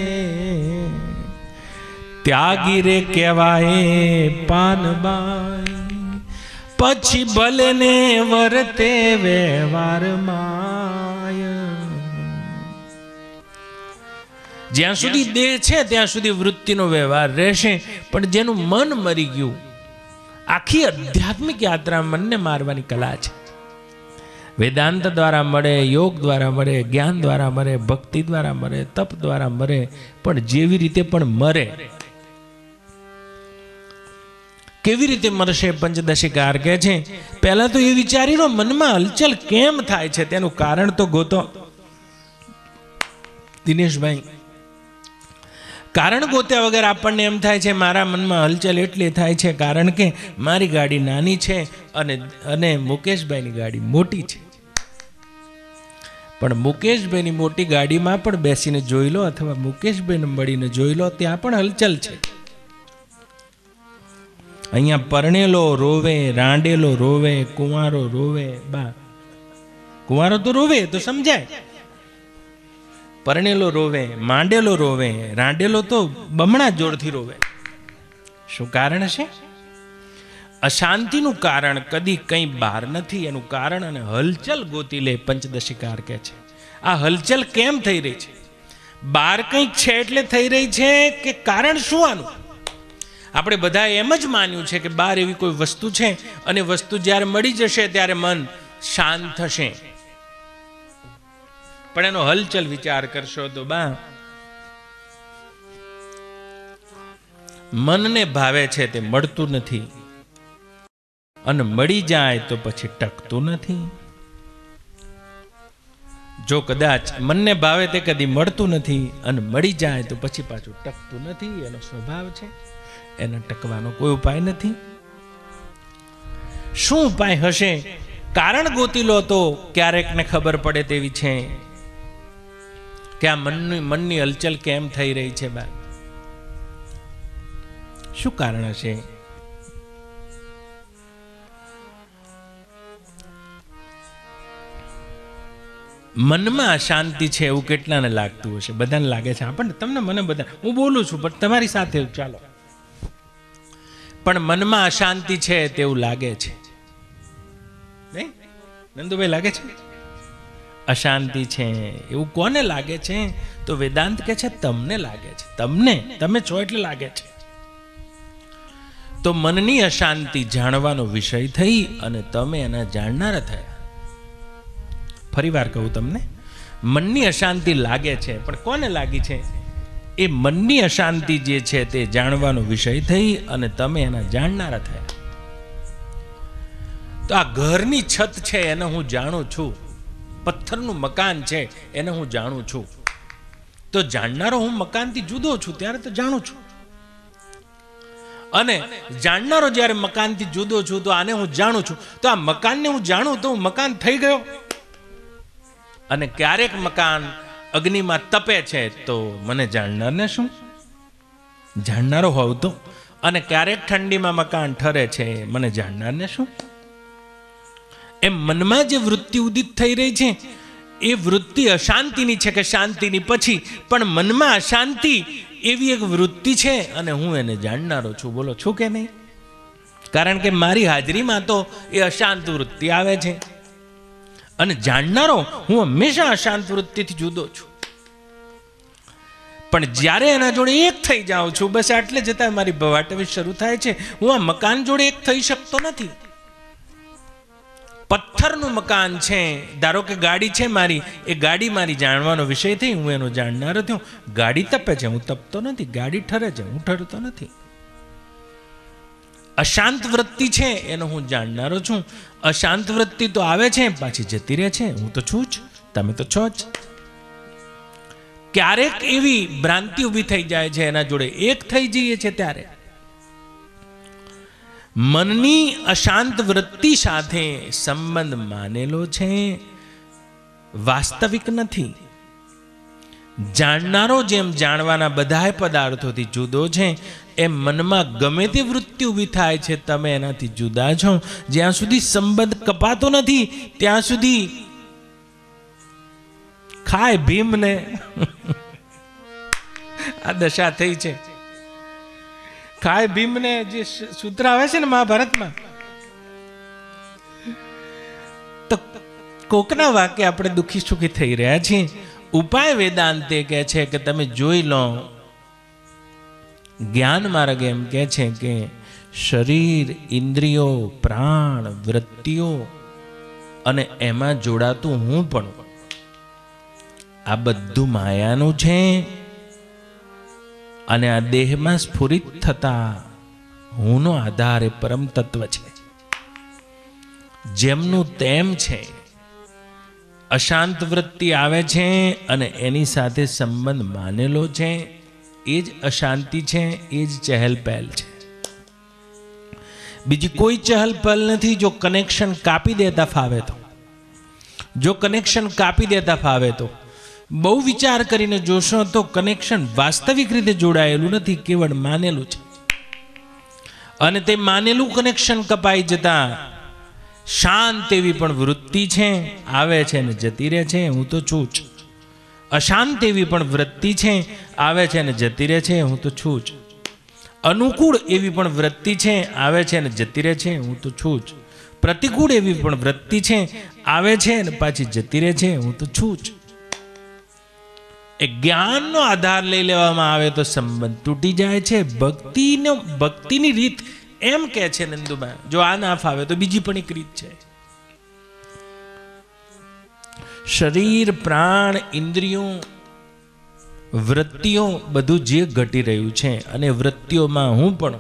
ત્યાગી રે કહેવાય પાનબાઈ, પછી ભલે ને વર્તે વ્યવહારમાં. જ્યાં સુધી દેહ છે ત્યાં સુધી વૃત્તિનો વ્યવહાર રહેશે, પણ જેનું મન મરી ગયું આખી આધ્યાત્મિક યાત્રા મનને મારવાની કલા છે. વેદાંત દ્વારા મળે, યોગ દ્વારા મળે, જ્ઞાન દ્વારા મળે, ભક્તિ દ્વારા મળે, તપ દ્વારા મળે, પણ જેવી રીતે પણ મરે. કેવી રીતે મરશે? પંચદશીકાર કહે છે પહેલા તો એ વિચારી લો મનમાં હલચલ કેમ થાય છે, તેનું કારણ તો ગોતો. દિનેશભાઈ, કારણ ગોત્યા વગર આપણને એમ થાય છે મારા મનમાં હલચલ એટલે થાય છે કારણ કે મારી ગાડી નાની છે અને અને મુકેશભાઈની ગાડી મોટી છે. પણ મુકેશભાઈની મોટી ગાડીમાં પણ બેસીને જોઈ લો અથવા મુકેશભાઈને મળીને જોઈ લો, ત્યાં પણ હલચલ છે. અહીંયા પરણેલો રોવે, રાંડેલો રોવે, કુંવારો રોવે. બા કુંવારો તો રોવે તો સમજાય, પરણેલો રોવે, માંડેલો રોવે, રાંડેલો તો બમણા જોરથી રોવે. શું કારણ છે? અશાંતિનું કારણ કદી કંઈ બહાર નથી, એનું કારણ અને હલચલ ગોતી લે. પંચદશીકાર કહે છે આ હલચલ કેમ થઈ રહી છે? બહાર કંઈક છે એટલે થઈ રહી છે કે કારણ શું આનું? આપણે બધા એમ જ માન્યું છે કે બહાર એવી કોઈ વસ્તુ છે અને વસ્તુ જ્યારે મળી જશે ત્યારે મન શાંત થશે. પણ એનો હલચલ વિચાર કરશો તો બા મનને ભાવે છે તે મળતું નથી અને મળી જાય તો પછી ટકતું નથી. જો કદાચ મનને ભાવે તે કદી મળતું નથી અને મળી જાય તો પછી પાછું ટકતું નથી. એનો સ્વભાવ છે, એને ટકવાનો કોઈ ઉપાય નથી. શું ઉપાય હશે? કારણ ગોતી લો તો ક્યારેક ને ખબર પડે તેવી છે કે આ મનની મનની હલચલ કેમ થઈ રહી છે. બા શું કારણ હશે? મનમાં અશાંતિ છે એવું કેટલાને લાગતું હશે? બધાને લાગે છે. આપણને, તમને, મને, બધા. હું બોલું છું પણ તમારી સાથે ચાલો. પણ મનમાં અશાંતિ છે તેવું લાગે છે નહીં? નંદુભાઈ, લાગે છે અશાંતિ છે એવું કોને લાગે છે? તો વેદાંત કહે છે તમને લાગે છે. તમને, તમે છો એટલે લાગે છે. તો મનની અશાંતિ જાણવાનો વિષય થઈ અને તમે એના જાણનારા થયા. ફરી વાર કહું તમને, મનની અશાંતિ લાગે છે પણ કોને લાગી છે? એ મનની અશાંતિ જે છે તે જાણવાનો વિષય થઈ અને તમે એના જાણનારા થયા. તો આ ઘરની છત છે એને હું જાણું છું, પથ્થરનું મકાન છે એને હું જાણું છું. તો જાણનારો હું મકાનથી જુદો છું ત્યારે તો જાણું છું. અને જાણનારો જ્યારે મકાનથી જુદો છું તો આને હું જાણું છું. તો આ મકાનને હું જાણું તો હું મકાન થઈ ગયો. અને ક્યારેક મકાન અગ્નિમાં તપે છે તો મને જાણનારને શું? જાણનારો હોવ તો. અને ક્યારેક ઠંડીમાં મકાન ઠરે છે, મને જાણનારને શું? એમ મનમાં જે વૃત્તિ ઉદિત થઈ રહી છે એ વૃત્તિ અશાંતિની છે કે શાંતિની? પછી પણ મનમાં અશાંતિ એવી એક વૃત્તિ છે અને હું એને જાણનારો છું. બોલો છું કે નહીં? કારણ કે મારી હાજરીમાં તો એ અશાંત વૃત્તિ આવે છે અને જાણનારો હું હંમેશા અશાંત વૃત્તિથી જુદો છું. પણ જ્યારે એના જોડે એક થઈ જાઉં છું, બસ આટલે જતા મારી ભવાટવી શરૂ થાય છે. હું આ મકાન જોડે એક થઈ શકતો નથી. પથ્થરનું મકાન છે, ધારો કે ગાડી છે મારી, એ ગાડી મારી જાણવાનો વિષય થઈ, હું એનો જાણનારો થયો. ગાડી તપે છે, હું તપતો નથી. ગાડી ઠરે છે, હું ઠરતો નથી. અશાંત વૃત્તિ છે એનો હું જાણનારો છું. અશાંત વૃત્તિ તો આવે છે પાછી જતી રહે છે. હું તો છું જ, તમે તો છો જ. ક્યારેક એવી ભ્રાંતિ ઊભી થઈ જાય છે એના જોડે એક થઈ જઈએ છે ત્યારે. મનની અશાંત વૃત્તિ સાથે સંબંધ માનેલો છે, વાસ્તવિક નથી. જાણનારો જેમ જાણવાના બધા પદાર્થોથી જુદો છે એમ મનમાં ગમે તે વૃત્તિ ઊભી થાય છે, તમે એનાથી જુદા છો. જ્યાં સુધી સંબંધ કપાતો નથી ત્યાં સુધી ખાય ભીમને આ દશા થઈ છે. ખાય ભીમને જે સૂત્ર આવે છે ને મહાભારતમાં, તો કોકના વાક્ય આપણે દુઃખી સુખી થઈ રહ્યા છીએ. ઉપાય વેદાંતે કહે છે કે તમે જોઈ લો. જ્ઞાન માર્ગ એમ કહે છે કે શરીર, ઇન્દ્રિયો, પ્રાણ, વૃત્તિઓ અને એમાં જોડાતું હું પણ, આ બધું માયાનું છે અને આ દેહમાં સ્ફુરિત થતા હુંનો આધાર એ પરમ તત્વ છે. જેમનું તેમ છે. અશાંત વૃત્તિ આવે છે અને એની સાથે સંબંધ માનેલો છે, એ જ અશાંતિ છે, એ જ ચહેલ પહેલ છે. બીજી કોઈ ચહલ પહેલ નથી. જો કનેક્શન કાપી દેતા ફાવે તો જો કનેક્શન કાપી દેતા ફાવે તો બહુ વિચાર કરીને જોશો તો કનેક્શન વાસ્તવિક રીતે જોડાયેલું નથી, કેવળ માનેલું છે. અને તે માનેલું કનેક્શન કપાઈ જતા શાંત એવી પણ વૃત્તિ છે, આવે છે ને જતી રહે છે, હું તો છું જ. અશાંત એવી પણ વૃત્તિ છે, આવે છે ને જતી રહે છે, હું તો છું જ. અનુકૂળ એવી પણ વૃત્તિ છે, આવે છે ને જતી રહે છે, હું તો છું જ. પ્રતિકૂળ એવી પણ વૃત્તિ છે, આવે છે ને પાછી જતી રહે છે, હું તો છું જ. એ જ્ઞાનનો આધાર લઈ લેવામાં આવે તો સંબંધ તૂટી જાય છે. ભક્તિનો ભક્તિની રીત એમ કે છે નંદુબા, જો આ ના ફાવે તો બીજી પણ એક રીત છે. શરીર, પ્રાણ, ઇન્દ્રિયો, વૃત્તિઓ બધું જે ઘટી રહ્યું છે અને વૃત્તિઓમાં હું પણ,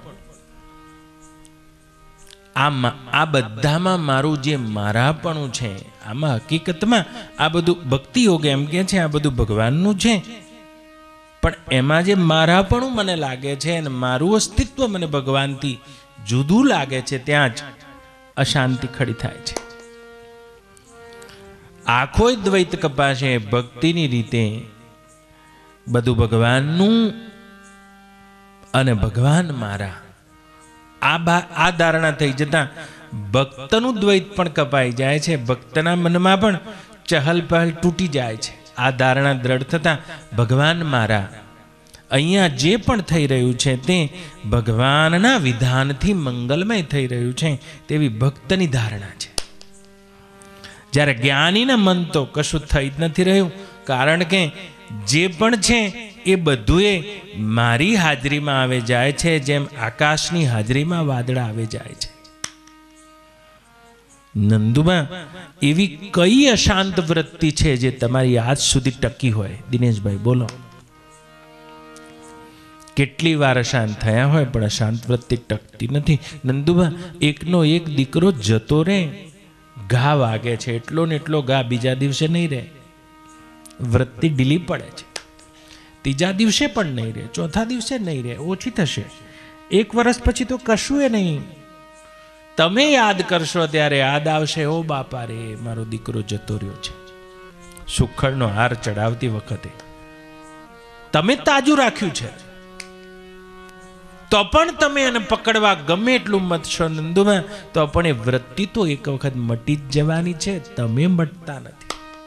આ આ બધામાં મારું જે મારાપણું છે, આમાં હકીકતમાં આ બધું ભક્તિ યોગ એમ કે છે આ બધું ભગવાનનું છે, પણ એમાં જે મારાપણું મને લાગે છે અને મારું અસ્તિત્વ મને ભગવાનથી જુદું લાગે છે, ત્યાં જ અશાંતિ ખડી થાય છે. આખો દ્વૈત કપાશે. ભક્તિની રીતે બધું ભગવાનનું અને ભગવાન મારા, આ આ ધારણા થઈ જતા ભક્તનું દ્વૈત પણ કપાઈ જાય છે. ભક્તના મનમાં પણ ચહલ પહલ તૂટી જાય છે. આ ધારણા દ્રઢ થતા ભગવાન મારા, અહીંયા જે પણ થઈ રહ્યું છે તે ભગવાનના વિધાનથી મંગલમય થઈ રહ્યું છે તેવી ભક્તની ધારણા છે. જ્યારે જ્ઞાનીના મન તો કશું થઈ જ નથી રહ્યું, કારણ કે જે પણ છે એ બધું એ મારી હાજરીમાં આવે જાય છે, જેમ આકાશની હાજરીમાં વાદળા આવે જાય છે. નંદુમાં એવી કઈ અશાંત વૃત્તિ છે જે તમારી આજ સુધી ટકી હોય? દિનેશભાઈ બોલો. કેટલી વાર અશાંત થયા હોય પણ અશાંત વૃત્તિ ટકતી નથી. નંદુબા, એકનો એક દીકરો જતો રહે, ઘા વાગે છે, એટલો ને એટલો ઘા બીજા દિવસે નહીં રહે, વૃત્તિ ઢીલી પડે છે. ત્રીજા દિવસે પણ નહીં રહે, ચોથા દિવસે નહીં રહે, ઓછી થશે. એક વર્ષ પછી તો કશું એ નહીં. તમે યાદ કરશો ત્યારે યાદ આવશે, ઓ બાપા રે, મારો દીકરો જતો રહ્યો છે. સુખડનો હાર ચડાવતી વખતે તમે તાજું રાખ્યું છે, તો પણ તમે એને પકડવા ગમે એટલું મતશો નંદુમાં, તો પણ એ વૃત્તિ તો એક વખત મટી જ જવાની છે. તમે મટતા નથી.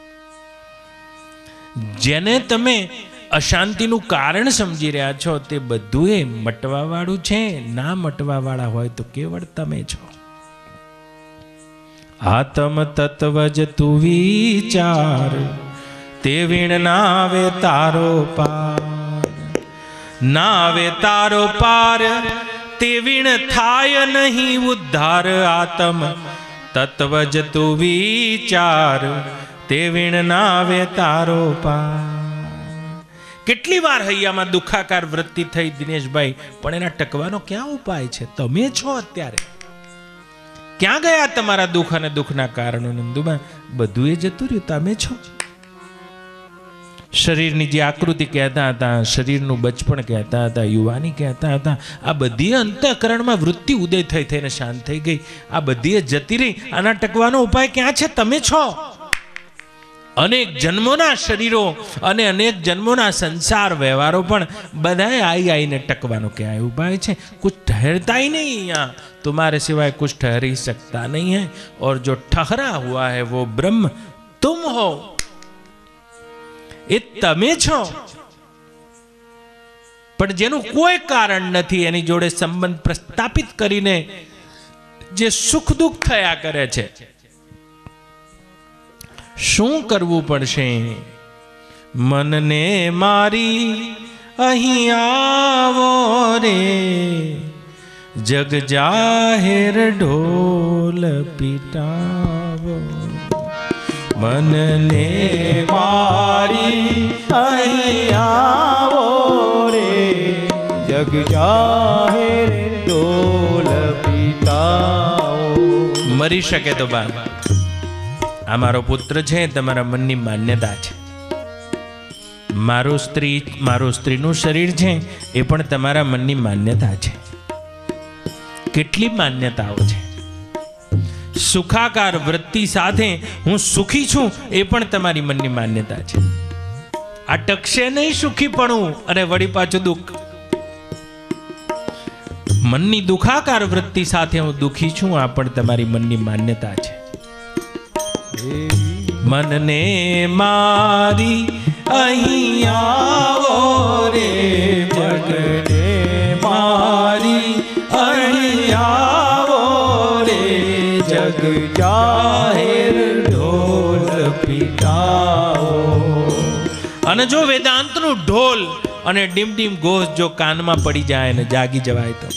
જેને તમે અશાંતિનું કારણ સમજી રહ્યા છો તે બધું એ મટવા વાળું છે. ના મટવા વાળા હોય તો કેવળ તમે છો. આત્મ તત્વ જ તું વિચાર, તે વીણ નાવે તારો પાર, નાવે તારો પાર, તે વીણ થાય નહીં ઉદ્ધાર. આત્મ તત્વ જ તું વિચાર, તે વીણ નાવે તારો પાર. કેટલી વાર હૈયામાં દુખાકાર વૃત્તિ થઈ દિનેશભાઈ, પણ એના ટકવાનો ક્યાં ઉપાય છે? તમે છો અત્યારે. ક્યાં ગયા તમારા દુઃખ અને દુઃખના કારણો? નંદુમાં બધું એ જતું રહ્યું, તમે છો. શરીરની જે આકૃતિ કહેતા હતા, શરીરનું બચપણ કહેતા હતા, યુવાની કહેતા હતા, આ બધી અંતઃકરણમાં વૃત્તિ ઉદય થઈ થઈને શાંત થઈ ગઈ. આ બધી જતી રહી. આના ટકવાનો ઉપાય ક્યાં છે? તમે છો. અનેક જન્મોના શરીરો અને અનેક જન્મોના સંસાર વ્યવહારો પણ બધાએ આઈ આઈને ટકવાનો ક્યાં ઉપાય છે? कुछ ठहरता ही नहीं यहाँ, तुम्हारे सिवाय कुछ ठहर ही सकता नहीं है, और जो ठहरा हुआ है वो ब्रह्म तुम हो. એ તમે છો. પણ જેનું કોઈ કારણ નથી, એની જોડે સંબંધ પ્રસ્થાપિત કરીને જે સુખ દુઃખ થયા કરે છે, શું કરવું પડશે? મનને મારી અહીં આવો રે, જગ જાહેર ઢોલ પીટાવો, મનને મારી અહીં આવો રે, જગ જાહેર ઢોલ પીટાવો. મરી શકે તો બા, આ મારો પુત્ર છે, તમારા મનની માન્યતા છે. મારું સ્ત્રી મારું સ્ત્રીનું શરીર છે, એ પણ તમારા મનની માન્યતા છે. કેટલી માન્યતાઓ છે. સુખાકાર વૃત્તિ સાથે હું સુખી છું, એ પણ તમારી મનની માન્યતા છે. આ ટકશે નહીં સુખીપણું અને વળી પાછું દુઃખ. મનની દુખાકાર વૃત્તિ સાથે હું દુખી છું, આ પણ તમારી મનની માન્યતા છે. મનને મારી અહીં આવો રે, જગને મારી અહીં આવો રે, જગ જાહેર ઢોલ પીટાવો. અને જો વેદાંતનું ઢોલ અને ડીમ ડીમ ઘોષ જો કાનમાં પડી જાય ને જાગી જવાય તો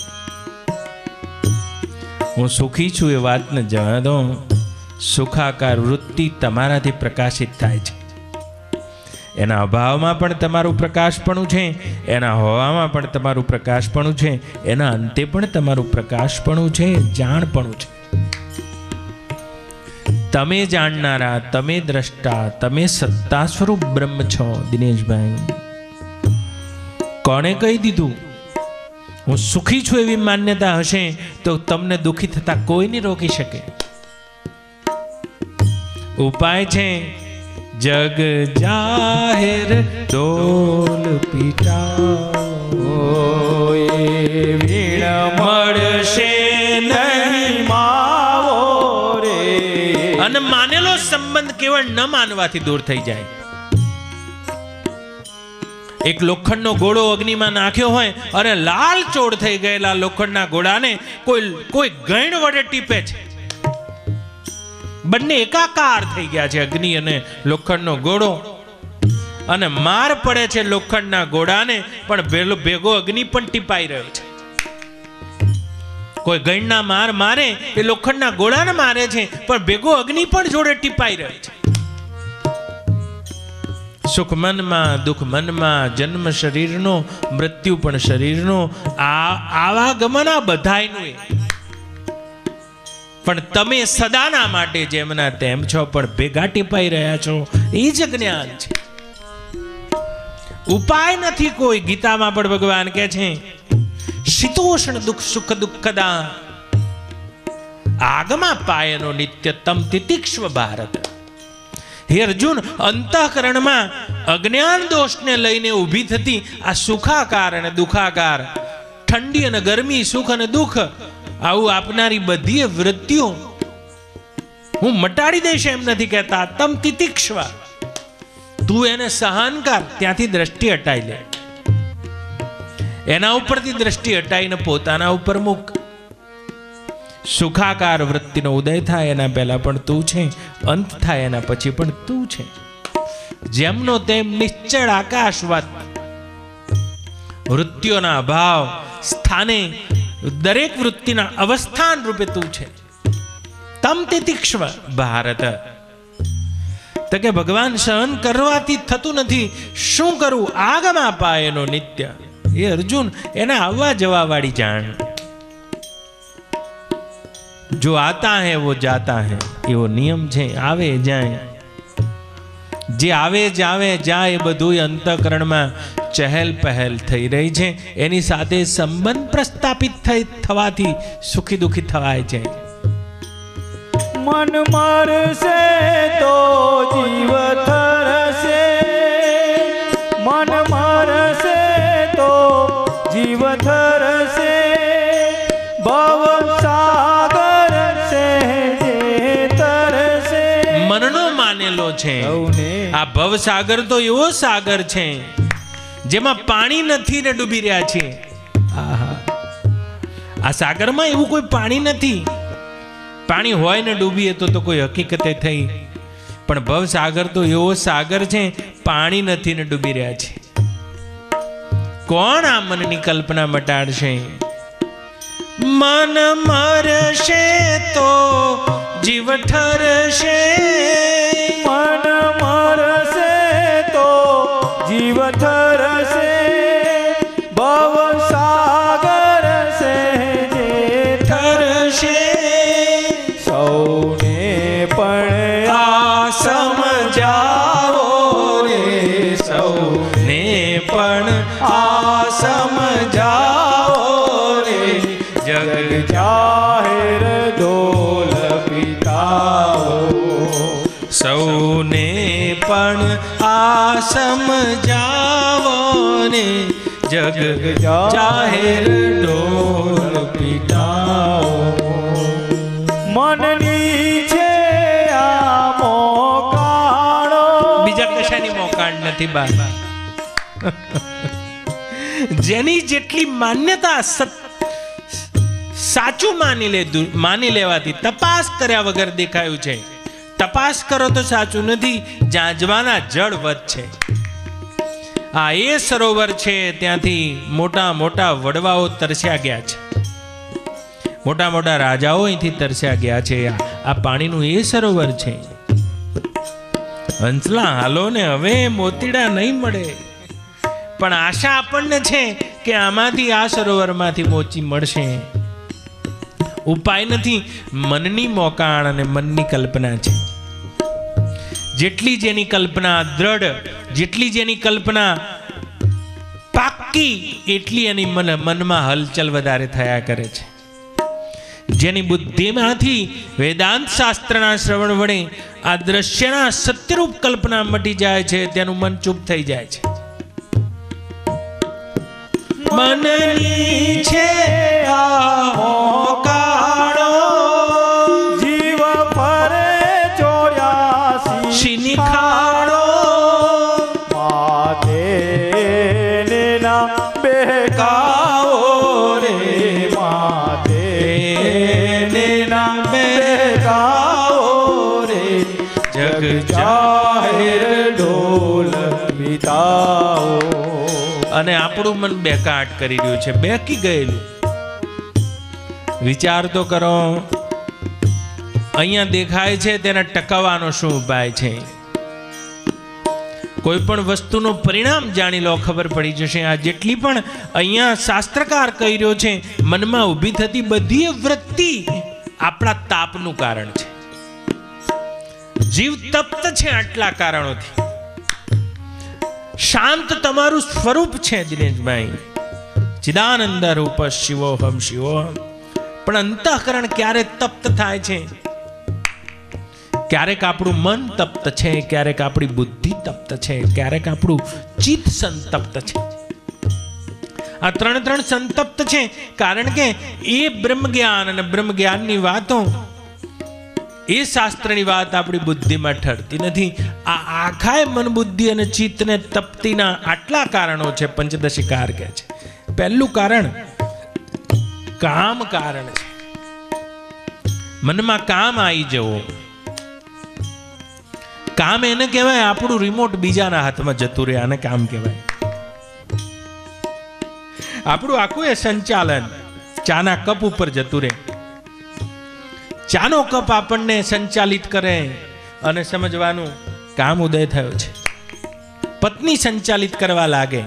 હું સુખી છું એ વાતને જવા દો. સુખાકાર વૃત્તિ તમારાથી પ્રકાશિત થાય છે. એના અભાવમાં પણ તમારું પ્રકાશપણું છે, એના હોવામાં પણ તમારું પ્રકાશપણું છે, એના અંતે પણ તમારું પ્રકાશપણું છે, જાણપણું છે. તમે જાણનારા, તમે દ્રષ્ટા, તમે સત્તા સ્વરૂપ બ્રહ્મ છો. દિનેશભાઈ, કોણે કહી દીધું? હું સુખી છું એવી માન્યતા હશે તો તમને દુઃખી થતા કોઈ નહીં રોકી શકે. ઉપાય છે જગ જાહેર ઢોલ પીટાવો, વીણ મળશે નહીં માવો રે. અને માનેલો સંબંધ કેવળ ન માનવાથી દૂર થઈ જાય. એક લોખંડનો ઘોડો અગ્નિમાં નાખ્યો હોય અને લાલ ચોળ થઈ ગયેલા લોખંડના ઘોડાને કોઈ કોઈ ગૈણ વડે ટીપે છે. બંને એકાકાર થઈ ગયા છે, અગ્નિ અને લોખંડનો ઘોડો, અને માર પડે છે લોખંડના ઘોડાને, પણ ભેલો ભેગો અગ્નિ પણ ટીપાઈ રહ્યો છે. કોઈ ગણના માર મારે એ લોખંડના ઘોડાને મારે છે, પણ ભેગો અગ્નિ પણ જોડે ટીપાઈ રહ્યો છે. સુખ મનમાં, દુઃખ મનમાં, જન્મ શરીરનો, મૃત્યુ પણ શરીરનો, આ આવાગમન આ બધાયનું. પણ તમે સદાના માટે જેમના તેમ છો, પણ ભેગા ટીપાઈ રહ્યા છો, એ જ જ્ઞાન છે. ઉપાય નથી કોઈ. ગીતામાં પણ ભગવાન કહે છે શીતોષ્ણ દુઃખ સુખ દુઃખદા આગમા પાયનો નિત્ય તમ તિતિક્ષ્વ ભારત. હે અર્જુન, અંતઃકરણમાં અજ્ઞાન દોષને લઈને ઊભી થતી આ સુખાકાર અને દુખાકાર, ઠંડી અને ગરમી, સુખ અને દુઃખ, આવું આપનારી બધી વૃત્તિઓ હું મટાડી દઈશ એમ નથી કહેતા. તમ તિતિક્ષ્વ, તું એને સહન કર. ત્યાંથી દ્રષ્ટિ હટાઈ લે, એના ઉપરથી દ્રષ્ટિ હટાઈને પોતાના ઉપર મૂક. સુખાકાર વૃત્તિનો ઉદય થાય એના પહેલા પણ તું છે, અંત થાય એના પછી પણ તું છે. જેમનો તેમ નિશ્ચળ આકાશવત વૃત્તિઓના અભાવ સ્થાને દરેક વૃત્તિના અવસ્થાન રૂપે તું છે. તમ તિતિક્ષ્વ ભારત. તો કે ભગવાન સહન કરવાથી થતું નથી, શું કરું? આગમા પાયનો નિત્ય. એ અર્જુન, એના આવવા જવા વાળી જાણ. જો આતા હૈ વો જાતા હૈ, એવો નિયમ છે. આવે જાય, જે આવે જાવે જાય, એ બધું અંતઃકરણમાં ચહેલ પહેલ થઈ રહી છે. એની સાથે સંબંધ પ્રસ્થાપિત થઈ થવાથી સુખી દુઃખી થવાય છે. મન મરશે તો જીવ થરશે, મન મરશે તો જીવ થરશે, ભવ સાગર છે જે તરશે. મનનો માનેલો છે આ ભવસાગર તો એવો સાગર છે જેમાં પાણી નથી ને ડૂબી રહ્યા છે. આહા, આ સાગરમાં એવું કોઈ પાણી નથી. પાણી હોય ને ડૂબીએ તો તો કોઈ હકીકતે થઈ, પણ ભવસાગર તો એવો સાગર છે, પાણી નથી ને ડૂબી રહ્યા છે. કોણ આ મનની કલ્પના મટાડશે? મન મરશે તો જીવ ઠરશે, મન મરશે તો જીવ ઠરશે, ભવ સાગર છે જે ઠરશે. સૌને પણ આ સમજાવો રે, સૌને પણ આ સમજાવો રે, જગ જાહેર ઢોલ પિતાઓ, સૌને પણ આ સમજાવો ને, જગ જાહેર ઢોલ પિતાઓ. મનની છે આ મોકાણો, બીજા કશાની મોકાણ નથી બા. જેની જેટલી માન્યતા સાચું માની લે, માની લેવાથી તપાસ કર્યા વગર દેખાયું છે. તપાસ કરો તો સાચું નથી, જાંજવાના જળ વધ છે. આ એ સરોવર છે, ત્યાંથી મોટા મોટા વડવાઓ તરસ્યા ગયા છે, મોટા મોટા રાજાઓ અહીંથી તરસ્યા ગયા છે. આ પાણીનું એ સરોવર છે. હંસલા હાલો ને, હવે મોતીડા નહીં મળે, પણ આશા આપણને છે કે આમાંથી, આ સરોવરમાંથી મોચી મળશે. ઉપાય નથી, મનની મોકાણ અને મનની કલ્પના છે. જેટલી જેની કલ્પના દ્રઢ, જેટલી જેની કલ્પના પાક્કી, એટલી એની મન મનમાં હલચલ વધારે થયા કરે છે. જેની બુદ્ધિમાંથી વેદાંત શાસ્ત્રના શ્રવણ વડે આ દ્રશ્યના સત્યરૂપ કલ્પના મટી જાય છે, તેનું મન ચૂપ થઈ જાય છે. મનની છે આ મોકાણો, જીવ ફરે ચોર્યાસી નિખાડો, માતે ના બેકાઓ રે, માતે ના બેકાઓ રે, જગ જાહેર ઢોલ પિતાઓ. અને આપણું મન બેકાટ કરી રહ્યું છે, બેકી ગયેલું. વિચાર તો કરો, અહીંયા દેખાય છે તેને ટકાવવાનો શું ઉપાય છે? કોઈ પણ વસ્તુનું પરિણામ જાણી લો, ખબર પડી જશે. આ જેટલી પણ અહીંયા શાસ્ત્રકાર કહી રહ્યો છે, મનમાં ઊભી થતી બધી વૃત્તિ આપણા તાપનું કારણ છે. જીવ તપ્ત છે આટલા કારણોથી. શાંત તમારું સ્વરૂપ છે દિનેશભાઈ, ચિદાનંદ રૂપ શિવોહમ શિવોહમ. પણ અંતઃકરણ ક્યારે તપ્ત થાય છે? ક્યારેક આપણું મન તપ્ત છે, ક્યારેક આપણી બુદ્ધિ તપ્ત છે, ક્યારેક આપણું ચિત્ત સંતપ્ત છે. આ ત્રણ ત્રણ સંતપ્ત છે, કારણ કે એ બ્રહ્મ જ્ઞાન અને બ્રહ્મ જ્ઞાનની વાતો, એ શાસ્ત્રની વાત આપણી બુદ્ધિમાં ઠરતી નથી. આ આખાય મન બુદ્ધિ અને ચિત્તને તપતીના આટલા કારણો છે. પંચદશીકાર કહે છે, પહેલું કારણ કામ કારણ છે. મનમાં કામ આવી જવો. કામ એને કહેવાય આપણું રિમોટ બીજાના હાથમાં જતું રહે, આને કામ કહેવાય. આપણું આખું એ સંચાલન ચાના કપ ઉપર જતું રહે. ચાનો કપ આપણને સંચાલિત કરે અને સમજવાનું કામ ઉદય થયો છે. પત્ની સંચાલિત કરવા લાગે,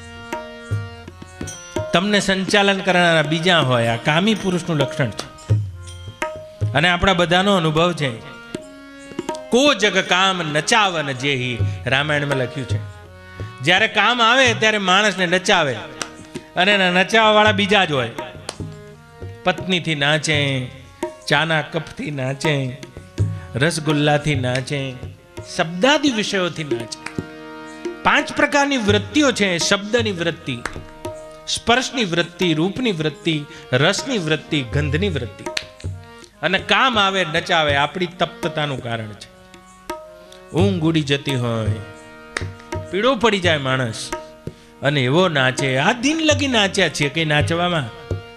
તમને સંચાલન કરનારા બીજા હોય, આ કામી પુરુષનું લક્ષણ છે. અને આપણા બધાનો અનુભવ છે. કો જગ કામ નચાવન જેહી, રામાયણમાં લખ્યું છે. જ્યારે કામ આવે ત્યારે માણસને નચાવે, અને નચાવવા વાળા બીજા જ હોય. પત્નીથી નાચે, ચાના કપથી નાચે, રસગુલ્લાથી નાચે, શબ્દાદી વિષયોથી નાચે. પાંચ પ્રકારની વૃત્તિઓ છે. શબ્દની વૃત્તિ, સ્પર્શની વૃત્તિ, રૂપની વૃત્તિ, રસની વૃત્તિ, ગંધની વૃત્તિ. અને કામ આવે નચાવે, આપણી તપ્તતાનું કારણ છે. ઊંઘ ઉડી જતી હોય, પીળો પડી જાય માણસ, અને એવો નાચે. આ દિન લગી નાચ્યા છીએ, કઈ નાચવામાં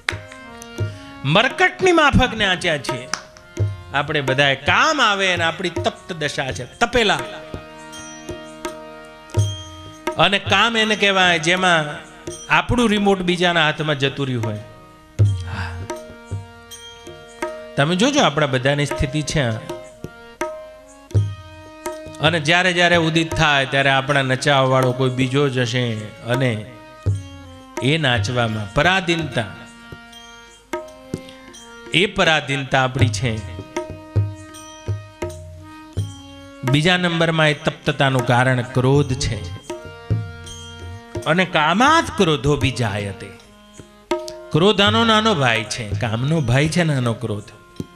મરકટની માફક નાચ્યા છીએ આપણે બધાએ. કામ આવે અને આપણી તપ્ત દશા છે, તપેલા. અને કામ એને કહેવાય જેમાં આપણું રિમોટ બીજાના હાથમાં જતું રહ્યું હોય. તમે જોજો આપણા બધાની સ્થિતિ છે. અને જ્યારે જ્યારે ઉદિત થાય ત્યારે આપણા નચાવવા વાળો કોઈ બીજો જ હશે, અને એ નાચવામાં પરાધીનતા, એ પરાધીનતા આપણી છે. બીજા નંબરમાં એ તપ્તતાનું કારણ ક્રોધ છે. અને કામાત ક્રોધો બી જાય તે. ક્રોધ આનો નાનો ભાઈ છે, કામનો ભાઈ છે નાનો ક્રોધ.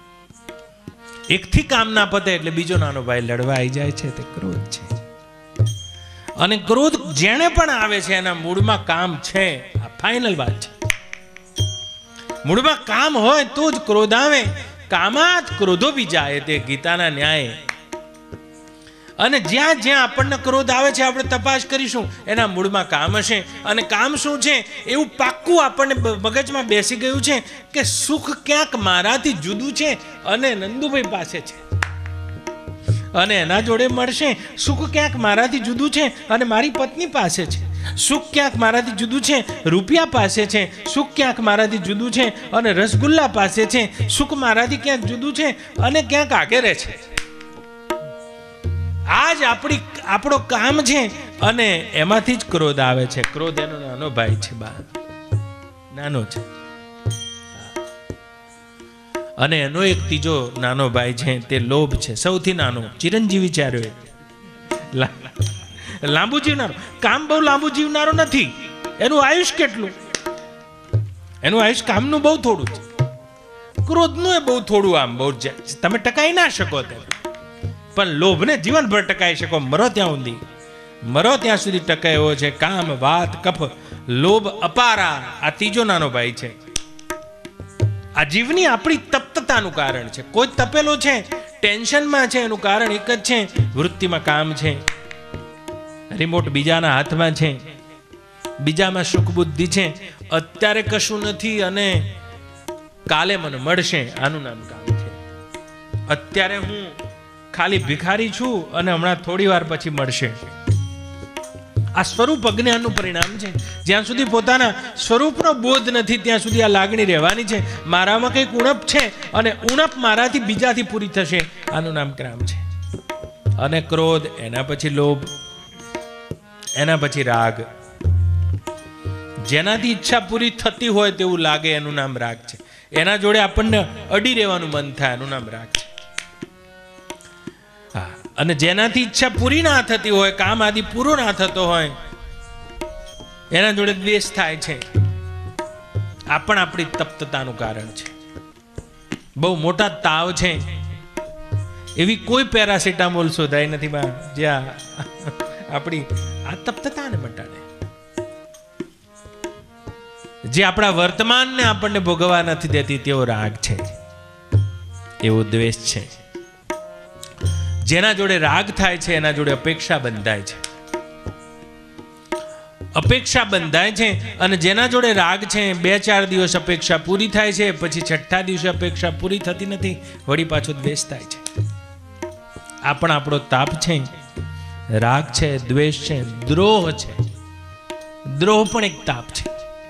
એકથી કામ ના પતે એટલે બીજો નાનો ભાઈ લડવા આવી જાય છે, તે ક્રોધ છે. અને ક્રોધ જેને પણ આવે છે એના મૂળમાં કામ છે. આ ફાઇનલ વાત છે. મૂળમાં કામ હોય તો જ ક્રોધ આવે. કામાત ક્રોધો બી જાય તે ગીતાના ન્યાય. અને જ્યાં જ્યાં આપણને ક્રોધ આવે છે આપણે તપાસ કરીશું એના મૂળમાં કામ હશે. અને કામ શું છે એવું પાક્કું આપણને મગજમાં બેસી ગયું છે કે સુખ ક્યાંક મારાથી જુદું છે અને નંદુભાઈ પાસે છે અને એના જોડે મળશે. સુખ ક્યાંક મારાથી જુદું છે અને મારી પત્ની પાસે છે. સુખ ક્યાંક મારાથી જુદું છે રૂપિયા પાસે છે. સુખ ક્યાંક મારાથી જુદું છે અને રસગુલ્લા પાસે છે. સુખ મારાથી ક્યાંક જુદું છે અને ક્યાંક આગળ છે. આજ આપણી આપણો કામ છે અને એમાંથી જ ક્રોધ આવે છે. ક્રોધ એનો નાનો ભાઈ છે, બા નાનો છે. અને એનો એક ત્રીજો નાનો ભાઈ છે તે લોભ છે, સૌથી નાનો. ચિરંજીવી ચાર્યો લાંબુ જીવનારો. કામ બહુ લાંબુ જીવનારો નથી. એનું આયુષ કેટલું? એનું આયુષ કામનું બહુ થોડું છે, ક્રોધનું એ બહુ થોડું. આમ બહુ તમે ટકાઈ ના શકો તેમ, પણ લોભને જીવનભર ટકાઈ શકો. મરો ત્યાં સુધી, મરો ત્યાં સુધી ટકાયો છે. કામ, વાત, કફ, લોભ, અપારા આ ત્રીજો નાનો ભાઈ છે. આ જીવની આપણી તપ્તતાનું કારણ છે. કોઈ તપેલો છે, ટેન્શનમાં છે, એનું કારણ એક જ છે, વૃત્તિમાં કામ છે. રિમોટ બીજાના હાથમાં છે, બીજામાં સુખ બુદ્ધિ છે. અત્યારે કશું નથી અને કાલે મને મળશે, આનું નામ કામ છે. અત્યારે હું ખાલી ભિખારી છું અને હમણાં થોડી વાર પછી મળશે. આ સ્વરૂપ અજ્ઞાનનું પરિણામ છે. જ્યાં સુધી પોતાના સ્વરૂપનો બોધ નથી ત્યાં સુધી આ લાગણી રહેવાની છે. મારામાં કંઈક ઉણપ છે અને ઉણપ મારાથી બીજાથી પૂરી થશે, આનું નામ કામ છે. અને ક્રોધ, એના પછી લોભ, એના પછી રાગ. જેનાથી ઈચ્છા પૂરી થતી હોય તેવું લાગે એનું નામ રાગ છે. એના જોડે આપણને અડી રહેવાનું મન થાય, એનું નામ રાગ છે. અને જેનાથી ઈચ્છા પૂરી ના થતી હોય, કામ આદિ પૂરો ના થતો હોય, એના જોડે દ્વેષ થાય છે. આ પણ આપણી તપ્તતાનું કારણ છે. બહુ મોટા તાવ છે, એવી કોઈ પેરાસિટામોલ શોધાઈ નથી બા જે આપણી આ તપ્તતાને મટાડે. જે આપણા વર્તમાનને આપણને ભોગવવા નથી દેતી તેવો રાગ છે, એવો દ્વેષ છે. જેના જોડે રાગ થાય છે એના જોડે અપેક્ષા બંધાય છે. અપેક્ષા બંધાય છે અને જેના જોડે રાગ છે બે ચાર દિવસ અપેક્ષા પૂરી થાય છે, પછી છઠ્ઠા દિવસે અપેક્ષા પૂરી થતી નથી, વળી પાછો દ્વેષ થાય છે. આ પણ આપણો તાપ છે, રાગ છે, દ્વેષ છે, દ્રોહ છે. દ્રોહ પણ એક તાપ છે.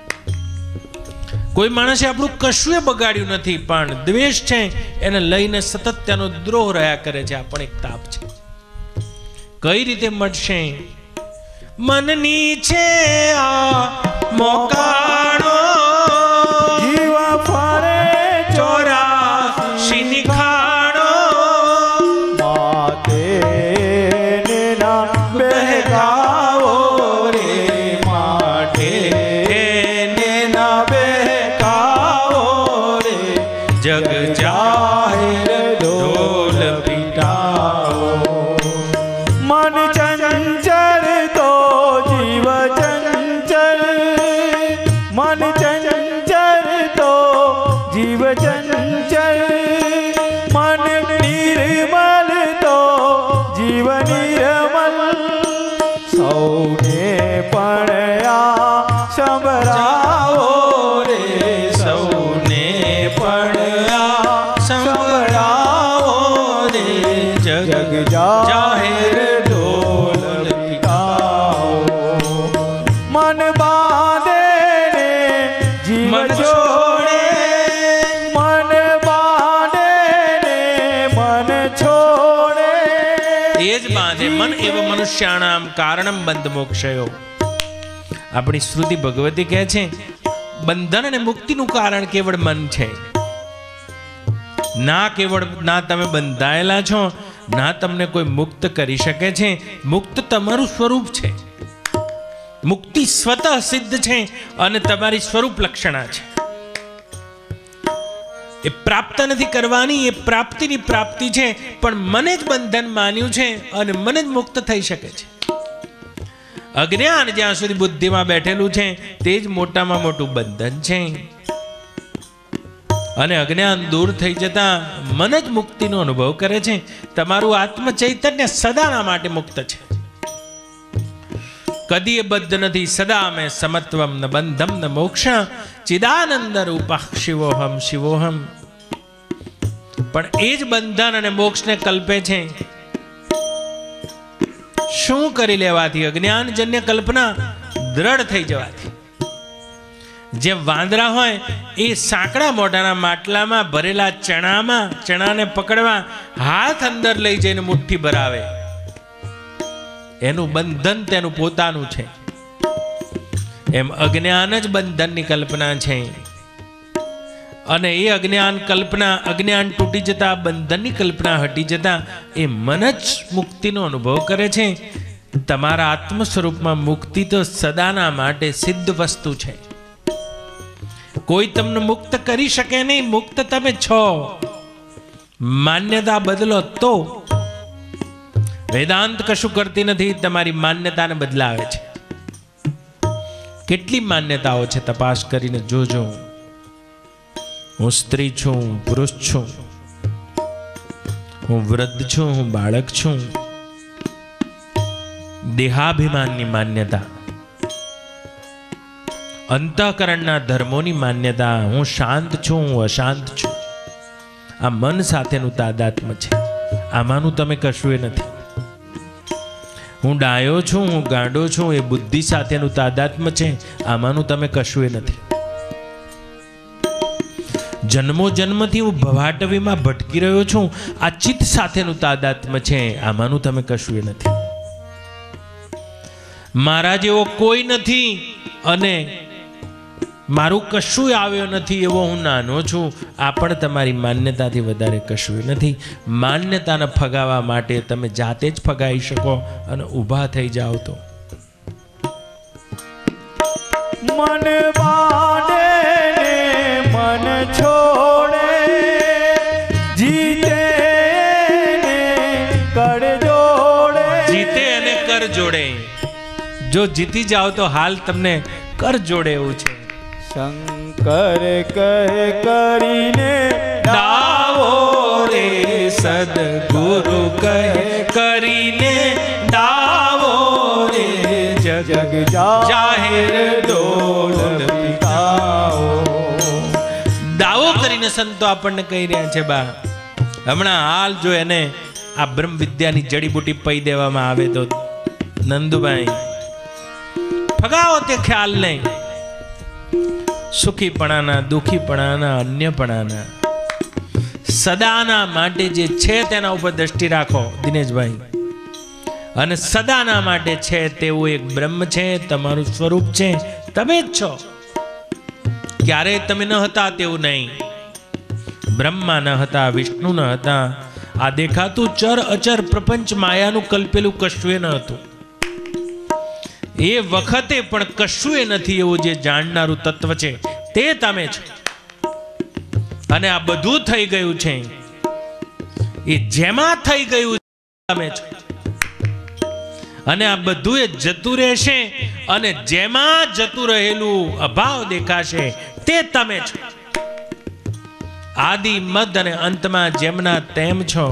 કોઈ માણસે આપણું કશું બગાડ્યું નથી પણ દ્વેષ છે એને લઈને સતત તેનો દ્રોહ રહ્યા કરે છે. આ પણ એક તાપ છે. કઈ રીતે મળશે? મનની છે આ મોકાણો, જીવ ફરે ચોરાશી નિખાણો, માતે ના બહેકાવો રે માટે ના બહેકાવો રે, જગ જાહેર ઢોલ પીટાવો. મન ચંચળ તો જીવ ચંચળ, મન ચંચળ તો જીવ ચંચળ, મન નિર્મલ તો જીવ નિર્મલ. સૌને પણ આ સંભળાવો રે, સૌને પણ આ સંભળાવો રે, જગ જાહેર ઢોલ પીટાવો. મન બાંધે ને જીવ મન છોડે, મન બાંધે મનુષ્યાણામ કારણમ બંધ મોક્ષયો. આપણી શ્રુતિ ભગવતી કહે છે બંધન અને મુક્તિનું કારણ કેવળ મન છે. ના કેવળ ના તમે બંધાયેલા છો, ના તમને કોઈ મુક્ત કરી શકે છે. મુક્ત તમારું સ્વરૂપ છે. મુક્તિ સ્વતઃ સિદ્ધ છે અને તમારી સ્વરૂપ લક્ષણા છે. એ પ્રાપ્ત નથી કરવાની, એ પ્રાપ્તિની પ્રાપ્તિ છે. પણ મને જ બંધન માન્યું છે અને મને જ મુક્ત થઈ શકે છે. અજ્ઞાન જ્યાં સુધી બુદ્ધિમાં બેઠેલું છે તે જ મોટામાં મોટું બંધન છે. અને અજ્ઞાન દૂર થઈ જતા મન જ મુક્તિનો અનુભવ કરે છે. તમારું આત્મ ચૈતન્ય સદાના માટે મુક્ત છે. કદી એ બદ્ધ નથી. સદા મેં સમત્વમ ન બંધમ ન મોક્ષ ચિદાનંદ રૂપઃ શિવોહમ શિવોહમ. પણ એ જ બંધન અને મોક્ષને કલ્પે છે. શું કરી લેવાથી? અજ્ઞાનજન્ય કલ્પના દ્રઢ થઈ જવાથી. જેમ વાંદરા હોય એ સાંકડા મોઢાના માટલામાં ભરેલા ચણામાં ચણાને પકડવા હાથ અંદર લઈ જઈને મુઠ્ઠી ભરાવે. એનું બંધન તેનું પોતાનું છે. એમ અજ્ઞાન જ બંધનની કલ્પના છે. અને એ અજ્ઞાન કલ્પના અજ્ઞાન તૂટી જતા બંધનની કલ્પના હટી જતા એ મન જ મુક્તિનો અનુભવ કરે છે. તમારા આત્મ સ્વરૂપમાં મુક્તિ તો સદાના માટે સિદ્ધ વસ્તુ છે. કોઈ તમને મુક્ત કરી શકે નહીં. મુક્ત તમે છો. માન્યતા બદલો તો. વેદાંત કશું કરતી નથી, તમારી માન્યતાને બદલાવે છે. કેટલી માન્યતાઓ છે તપાસ કરીને જોજો. હું સ્ત્રી છું, હું પુરુષ છું, હું વૃદ્ધ છું, હું બાળક છું. દેહાભિમાનની માન્યતા, અંતઃકરણના ધર્મોની માન્યતા, હું શાંત છું, હું અશાંત છું. આ મન સાથેનું તાદાત્મ્ય છે. આમાંનું તમે કશું એ નથી. હું ડાયો છું, હું ગાંડો છું, એ બુદ્ધિ સાથેનું તાદાત્મ્ય છે. આમાંનું તમે કશું એ નથી. જન્મો જન્મથી હું ભવાટવીમાં ભટકી રહ્યો છું, આ ચિત્ત સાથેનું તાદાત્મ્ય છે. આમાંનું તમે કશું એ નથી. મારા જેવો કોઈ નથી અને મારું કશું આવ્યો નથી એવો હું નાનો છું. આ પણ તમારી માન્યતાથી વધારે કશું નથી. માન્યતાને ફગાવવા માટે તમે જાતે જ ફગાવી શકો અને ઊભા થઈ જાઓ તો. મન બાંધે ને મન છોડે, જીતે ને કર જોડે. જીતે અને કર જોડે. જો જીતી જાઓ તો હાલ તમને કર જોડે એવું છે. શંકર કહે કરીને દાવો રે, સદગુરુ કહે કરીને દાવો રે. જગ જગ જાહેર ડોલ પિતાઓ. દાવો કરીને સંતો આપણને કહી રહ્યા છે બા હમણાં હાલ જો એને આ બ્રહ્મ વિદ્યાની જડીબુટી પૈ દેવામાં આવે તો નંદુભાઈ ફગાવો તે ખ્યાલ નહીં. સુખીપણાના, દુઃખીપણાના, અન્યપણાના, સદાના માટે જે છે તેના ઉપર દ્રષ્ટિ રાખો દિનેશભાઈ. અને સદાના માટે છે તેવું એક બ્રહ્મ છે, તમારું સ્વરૂપ છે, તમે જ છો. ક્યારેય તમે ન હતા તેવું નહીં. બ્રહ્મા ન હતા, વિષ્ણુ ન હતા. આ દેખાતું ચર અચર પ્રપંચ માયાનું કલ્પેલું કશું એ ન હતું. એ વખતે પણ કશું એ નથી એવું જે જાણનારું તત્વ છે તે તમે છો. અને આ બધું થઈ ગયું છે એ જેમાં થઈ ગયું તમે છો. અને આ બધું એ જતું રહેશે અને જેમાં જતું રહેલું અભાવ દેખાશે તે તમે છો. આદિ મદ અને અંતમાં જેમના તેમ છો.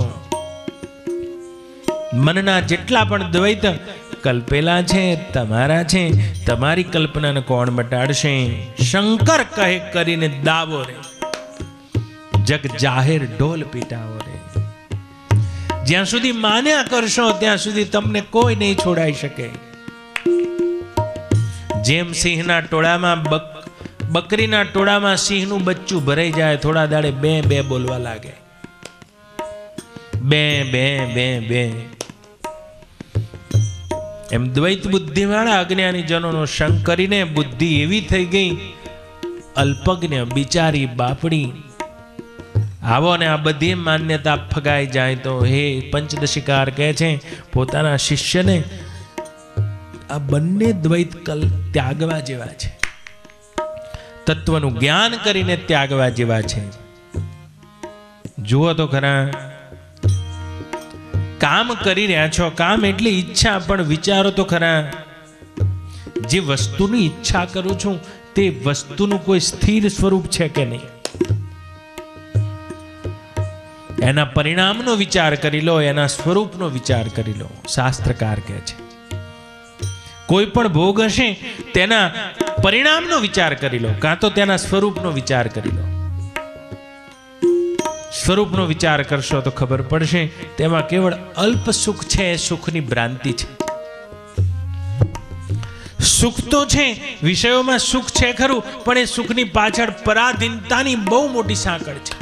મનના જેટલા પણ દ્વૈત કલ્પેલા છે તમારા છે. તમારી કલ્પનાને કોણ મટાડશે? શંકર કહે કરીને દાવો રે, જગ જાહેર ઢોલ પીટાવો રે. જ્યાં સુધી માન્યા કરશો ત્યાં સુધી તમને કોઈ નહીં છોડાઈ શકે. જેમ સિંહના ટોળામાં બક બકરીના ટોળામાં સિંહનું બચ્ચું ભરાઈ જાય, થોડા દાડે બે બે બોલવા લાગે. બે બે બે બે એમ દ્વૈત બુદ્ધિવાળા અજ્ઞાની જનોનો સંગ કરીને બુદ્ધિ એવી થઈ ગઈ અલ્પજ્ઞ બિચારી બાપડી. આવો ને આ બધી માન્યતા ફગાઈ જાય તો હે પંચદશીકાર કહે છે પોતાના શિષ્યને આ બંને દ્વૈત કલ ત્યાગવા જેવા છે, તત્વનું જ્ઞાન કરીને ત્યાગવા જેવા છે. જુઓ તો ખરા, કામ કરી રહ્યા છો, કામ એટલે ઈચ્છા, પણ વિચારો તો ખરા જે વસ્તુની ઈચ્છા કરું છું તે વસ્તુનું કોઈ સ્થિર સ્વરૂપ છે કે નહીં? એના પરિણામનો વિચાર કરી લો, એના સ્વરૂપનો વિચાર કરી લો. શાસ્ત્રકાર કહે છે કોઈ પણ ભોગ હશે તેના પરિણામનો વિચાર કરી લો, કાં તો તેના સ્વરૂપનો વિચાર કરી લો. સ્વરૂપનો વિચાર કરશો તો ખબર પડશે તેમાં કેવળ અલ્પ સુખ છે, સુખની ભ્રાંતિ છે. સુખ તો છે, વિષયોમાં સુખ છે ખરું, પણ એ સુખની પાછળ પરાધીનતાની બહુ મોટી સાંકળ છે.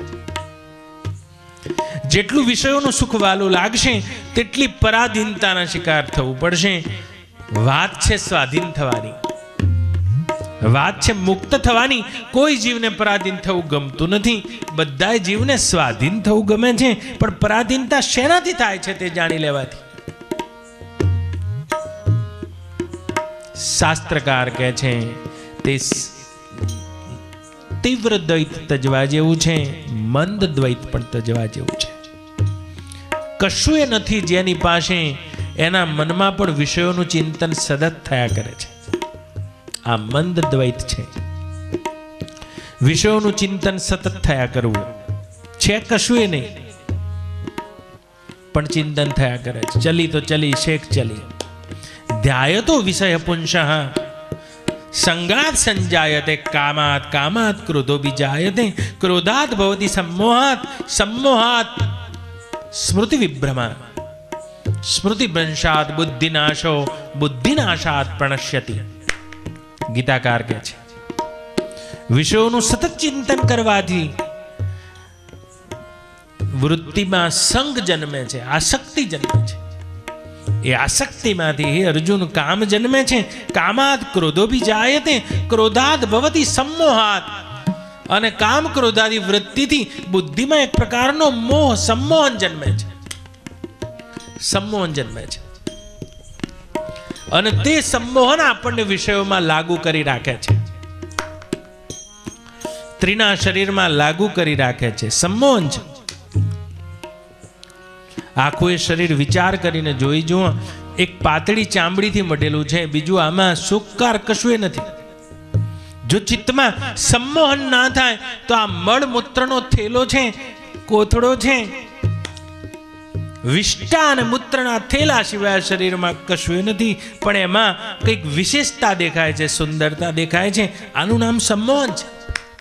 જેટલું વિષયોનું સુખ વાલું લાગશે તેટલી પરાધીનતાના શિકાર થવું પડશે. વાત છે સ્વાધીન થવાની, વાત છે મુક્ત થવાની. કોઈ જીવને પરાધીન થવું ગમતું નથી, બધા જીવને સ્વાધીન થવું ગમે છે, પણ પરાધીનતા શેનાથી થાય છે તે જાણી લેવાથી. શાસ્ત્રકાર કહે છે તે તીવ્ર દ્વૈત તજવા જેવું છે, મંદ દ્વૈત પણ તજવા જેવું છે. કશું એ નથી જેની પાસે એના મનમાં પણ વિષયોનું ચિંતન સતત થયા કરે છે. આ મંદ દ્વૈત છે. વિષયોનું ચિંતન સતત થયા કરવું છે કશું એ નહીં, પણ ચિંતન થયા કરે છે. ચલી તો ચલી શેખ ચલી, ધ્યાયતો વિષય પુંસઃ સંગાત સંજાયતે, કામાત કામાત ક્રોધો વિજાયતે, ક્રોધાત ભવતિ सम्मोहात, सम्मोहात સ્મૃતિ વિભ્રમા, સ્મૃતિ ભ્રંશાત બુદ્ધિનાશો, બુદ્ધિનાશાત પ્રણશ્યતિ. ગીતાકાર કહે છે વિષયોનું સતત ચિંતન કરવાથી વૃત્તિમાં સંગ જન્મે છે, આસક્તિ જન્મે છે. એ આસક્તિમાંથી હે અર્જુન કામ જન્મે છે. કામાત ક્રોધો વિજાયતે, ક્રોધાત ભવતિ सम्मोहात. અને કામ ક્રોધાદી વૃત્તિથી બુદ્ધિમાં એક પ્રકારનો મોહ સંમોહન જન્મે છે, સંમોહન જન્મે છે. અને તે સંમોહન આપણને વિષયોમાં લાગુ કરી રાખે છે, ત્રીના શરીરમાં લાગુ કરી રાખે છે. સંમોહન છે. આખું એ શરીર વિચાર કરીને જોઈ જુઓ, એક પાતળી ચામડીથી મઢેલું છે, બીજું આમાં સુખકાર કશું એ નથી. જો ચિત્તમાં સંમોહન ના થાય તો આ મળમૂત્રનો થેલો છે, કોથળો છે, વિષ્ટા અને મૂત્રના થેલા સિવાય શરીરમાં કશું એ નથી, પણ એમાં કંઈક વિશેષતા દેખાય છે, સુંદરતા દેખાય છે. આનું નામ સંમોહન છે.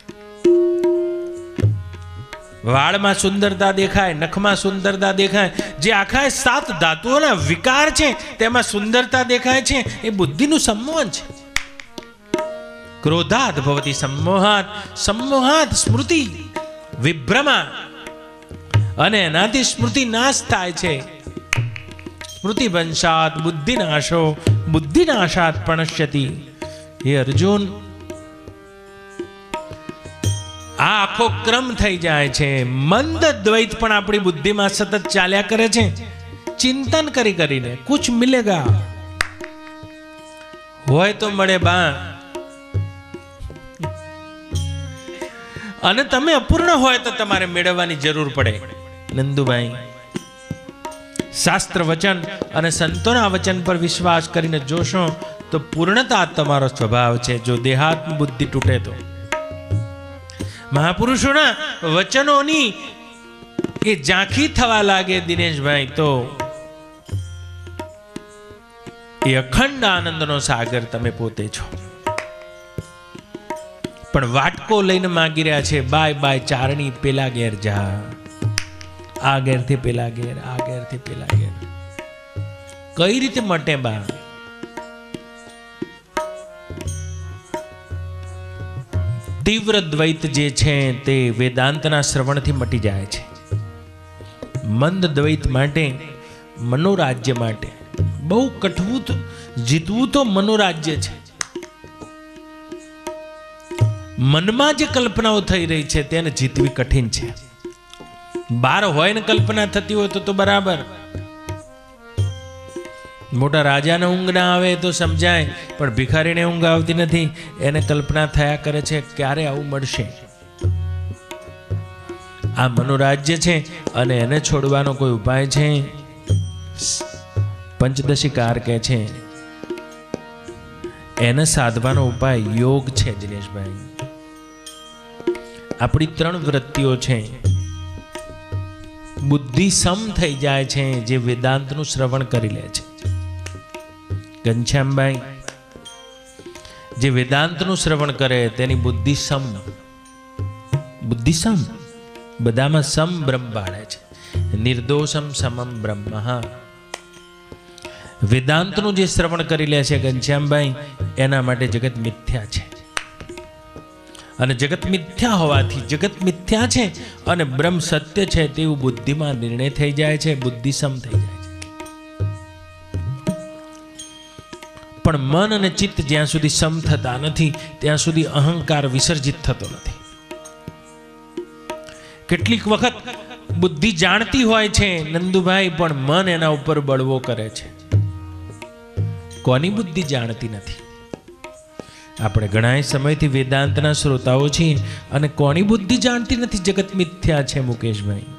વાળમાં સુંદરતા દેખાય, નખમાં સુંદરતા દેખાય, જે આખા સાત ધાતુઓના વિકાર છે તેમાં સુંદરતા દેખાય છે, એ બુદ્ધિનું સંમોહન છે. ક્રોધાત ભવતિ सम्मोहात, सम्मोहात સ્મૃતિ વિભ્રમા. અને એનાથી સ્મૃતિ નાશ થાય છે. સ્મૃતિ ભંશાત બુદ્ધિનાશો, બુદ્ધિનાશાત પ્રણશ્યતિ. હે અર્જુન, આ આખો ક્રમ થઈ જાય છે. મંદ દ્વૈત પણ આપણી બુદ્ધિમાં સતત ચાલ્યા કરે છે, ચિંતન કરી કરીને. કુછ મિલેગા, હોય તો મળે બા. અને તમે અપૂર્ણ હોય તો તમારે મેળવવાની જરૂર પડે. નંદુભાઈ, શાસ્ત્ર વચન અને સંતોના વચન પર વિશ્વાસ કરીને જોશો તો પૂર્ણતા તમારો સ્વભાવ છે. જો દેહાત્મ બુદ્ધિ તૂટે તો મહાપુરુષોના વચનોની એ ઝાંખી થવા લાગે દિનેશભાઈ, તો એ અખંડ આનંદનો સાગર તમે પોતે છો. પણ વાટકો લઈને માગી રહ્યા છે, બાય બાય ચારણી, પેલા ઘેર જા, આ ઘેરથી પેલા ઘેર, આ ઘેરથી પેલા ઘેર. કઈ રીતે મટે બા? તીવ્ર દ્વૈત જે છે તે વેદાંતના શ્રવણથી મટી જાય છે. મંદ દ્વૈત માટે, મનોરાજ્ય માટે બહુ કઠવું તો જીતવું તો મનોરાજ્ય છે. મનમાં જે કલ્પનાઓ થઈ રહી છે તેને જીતવી કઠિન છે. બહાર હોય ને કલ્પના થતી હોય તો તો બરાબર. મોટા રાજાને ઊંઘ ના આવે તો સમજાય, પણ ભિખારીને ઊંઘ આવતી નથી. એને કલ્પના થયા કરે છે ક્યારે આવું મળશે. આ મનોરાજ્ય છે અને એને છોડવાનો કોઈ ઉપાય છે? પંચદશીકાર કહે છે એને સાધવાનો ઉપાય યોગ છે. દિનેશભાઈ, આપણી ત્રણ વૃત્તિઓ છે. બુદ્ધિ સમ થઈ જાય છે જે વેદાંતનું શ્રવણ કરી લે છે. ઘનશ્યામભાઈ, જે વેદાંતનું શ્રવણ કરે તેની બુદ્ધિ સમ. બુદ્ધિ સમ, બધામાં સમ બ્રહ્મ બાળે છે. નિર્દોષમ સમમ બ્રહ્મ. વેદાંતનું જે શ્રવણ કરી લે છે ઘનશ્યામભાઈ, એના માટે જગત મિથ્યા છે. અને જગત મિથ્યા હોવાથી જગત મિથ્યા છે અને બ્રહ્મ સત્ય છે તેવું બુદ્ધિમાં નિર્ણય થઈ જાય છે. બુદ્ધિ સમ થઈ જાય છે. પણ મન અને ચિત્ત જ્યાં સુધી સમ થતા નથી ત્યાં સુધી અહંકાર વિસર્જિત થતો નથી. કેટલીક વખત બુદ્ધિ જાણતી હોય છે નંદુભાઈ, પણ મન એના ઉપર બળવો કરે છે. કોની બુદ્ધિ જાણતી નથી? આપણે ઘણા સમયથી વેદાંતના શ્રોતાઓ છીએ અને કોની બુદ્ધિ જાણતી નથી જગત મિથ્યા છે મુકેશભાઈ?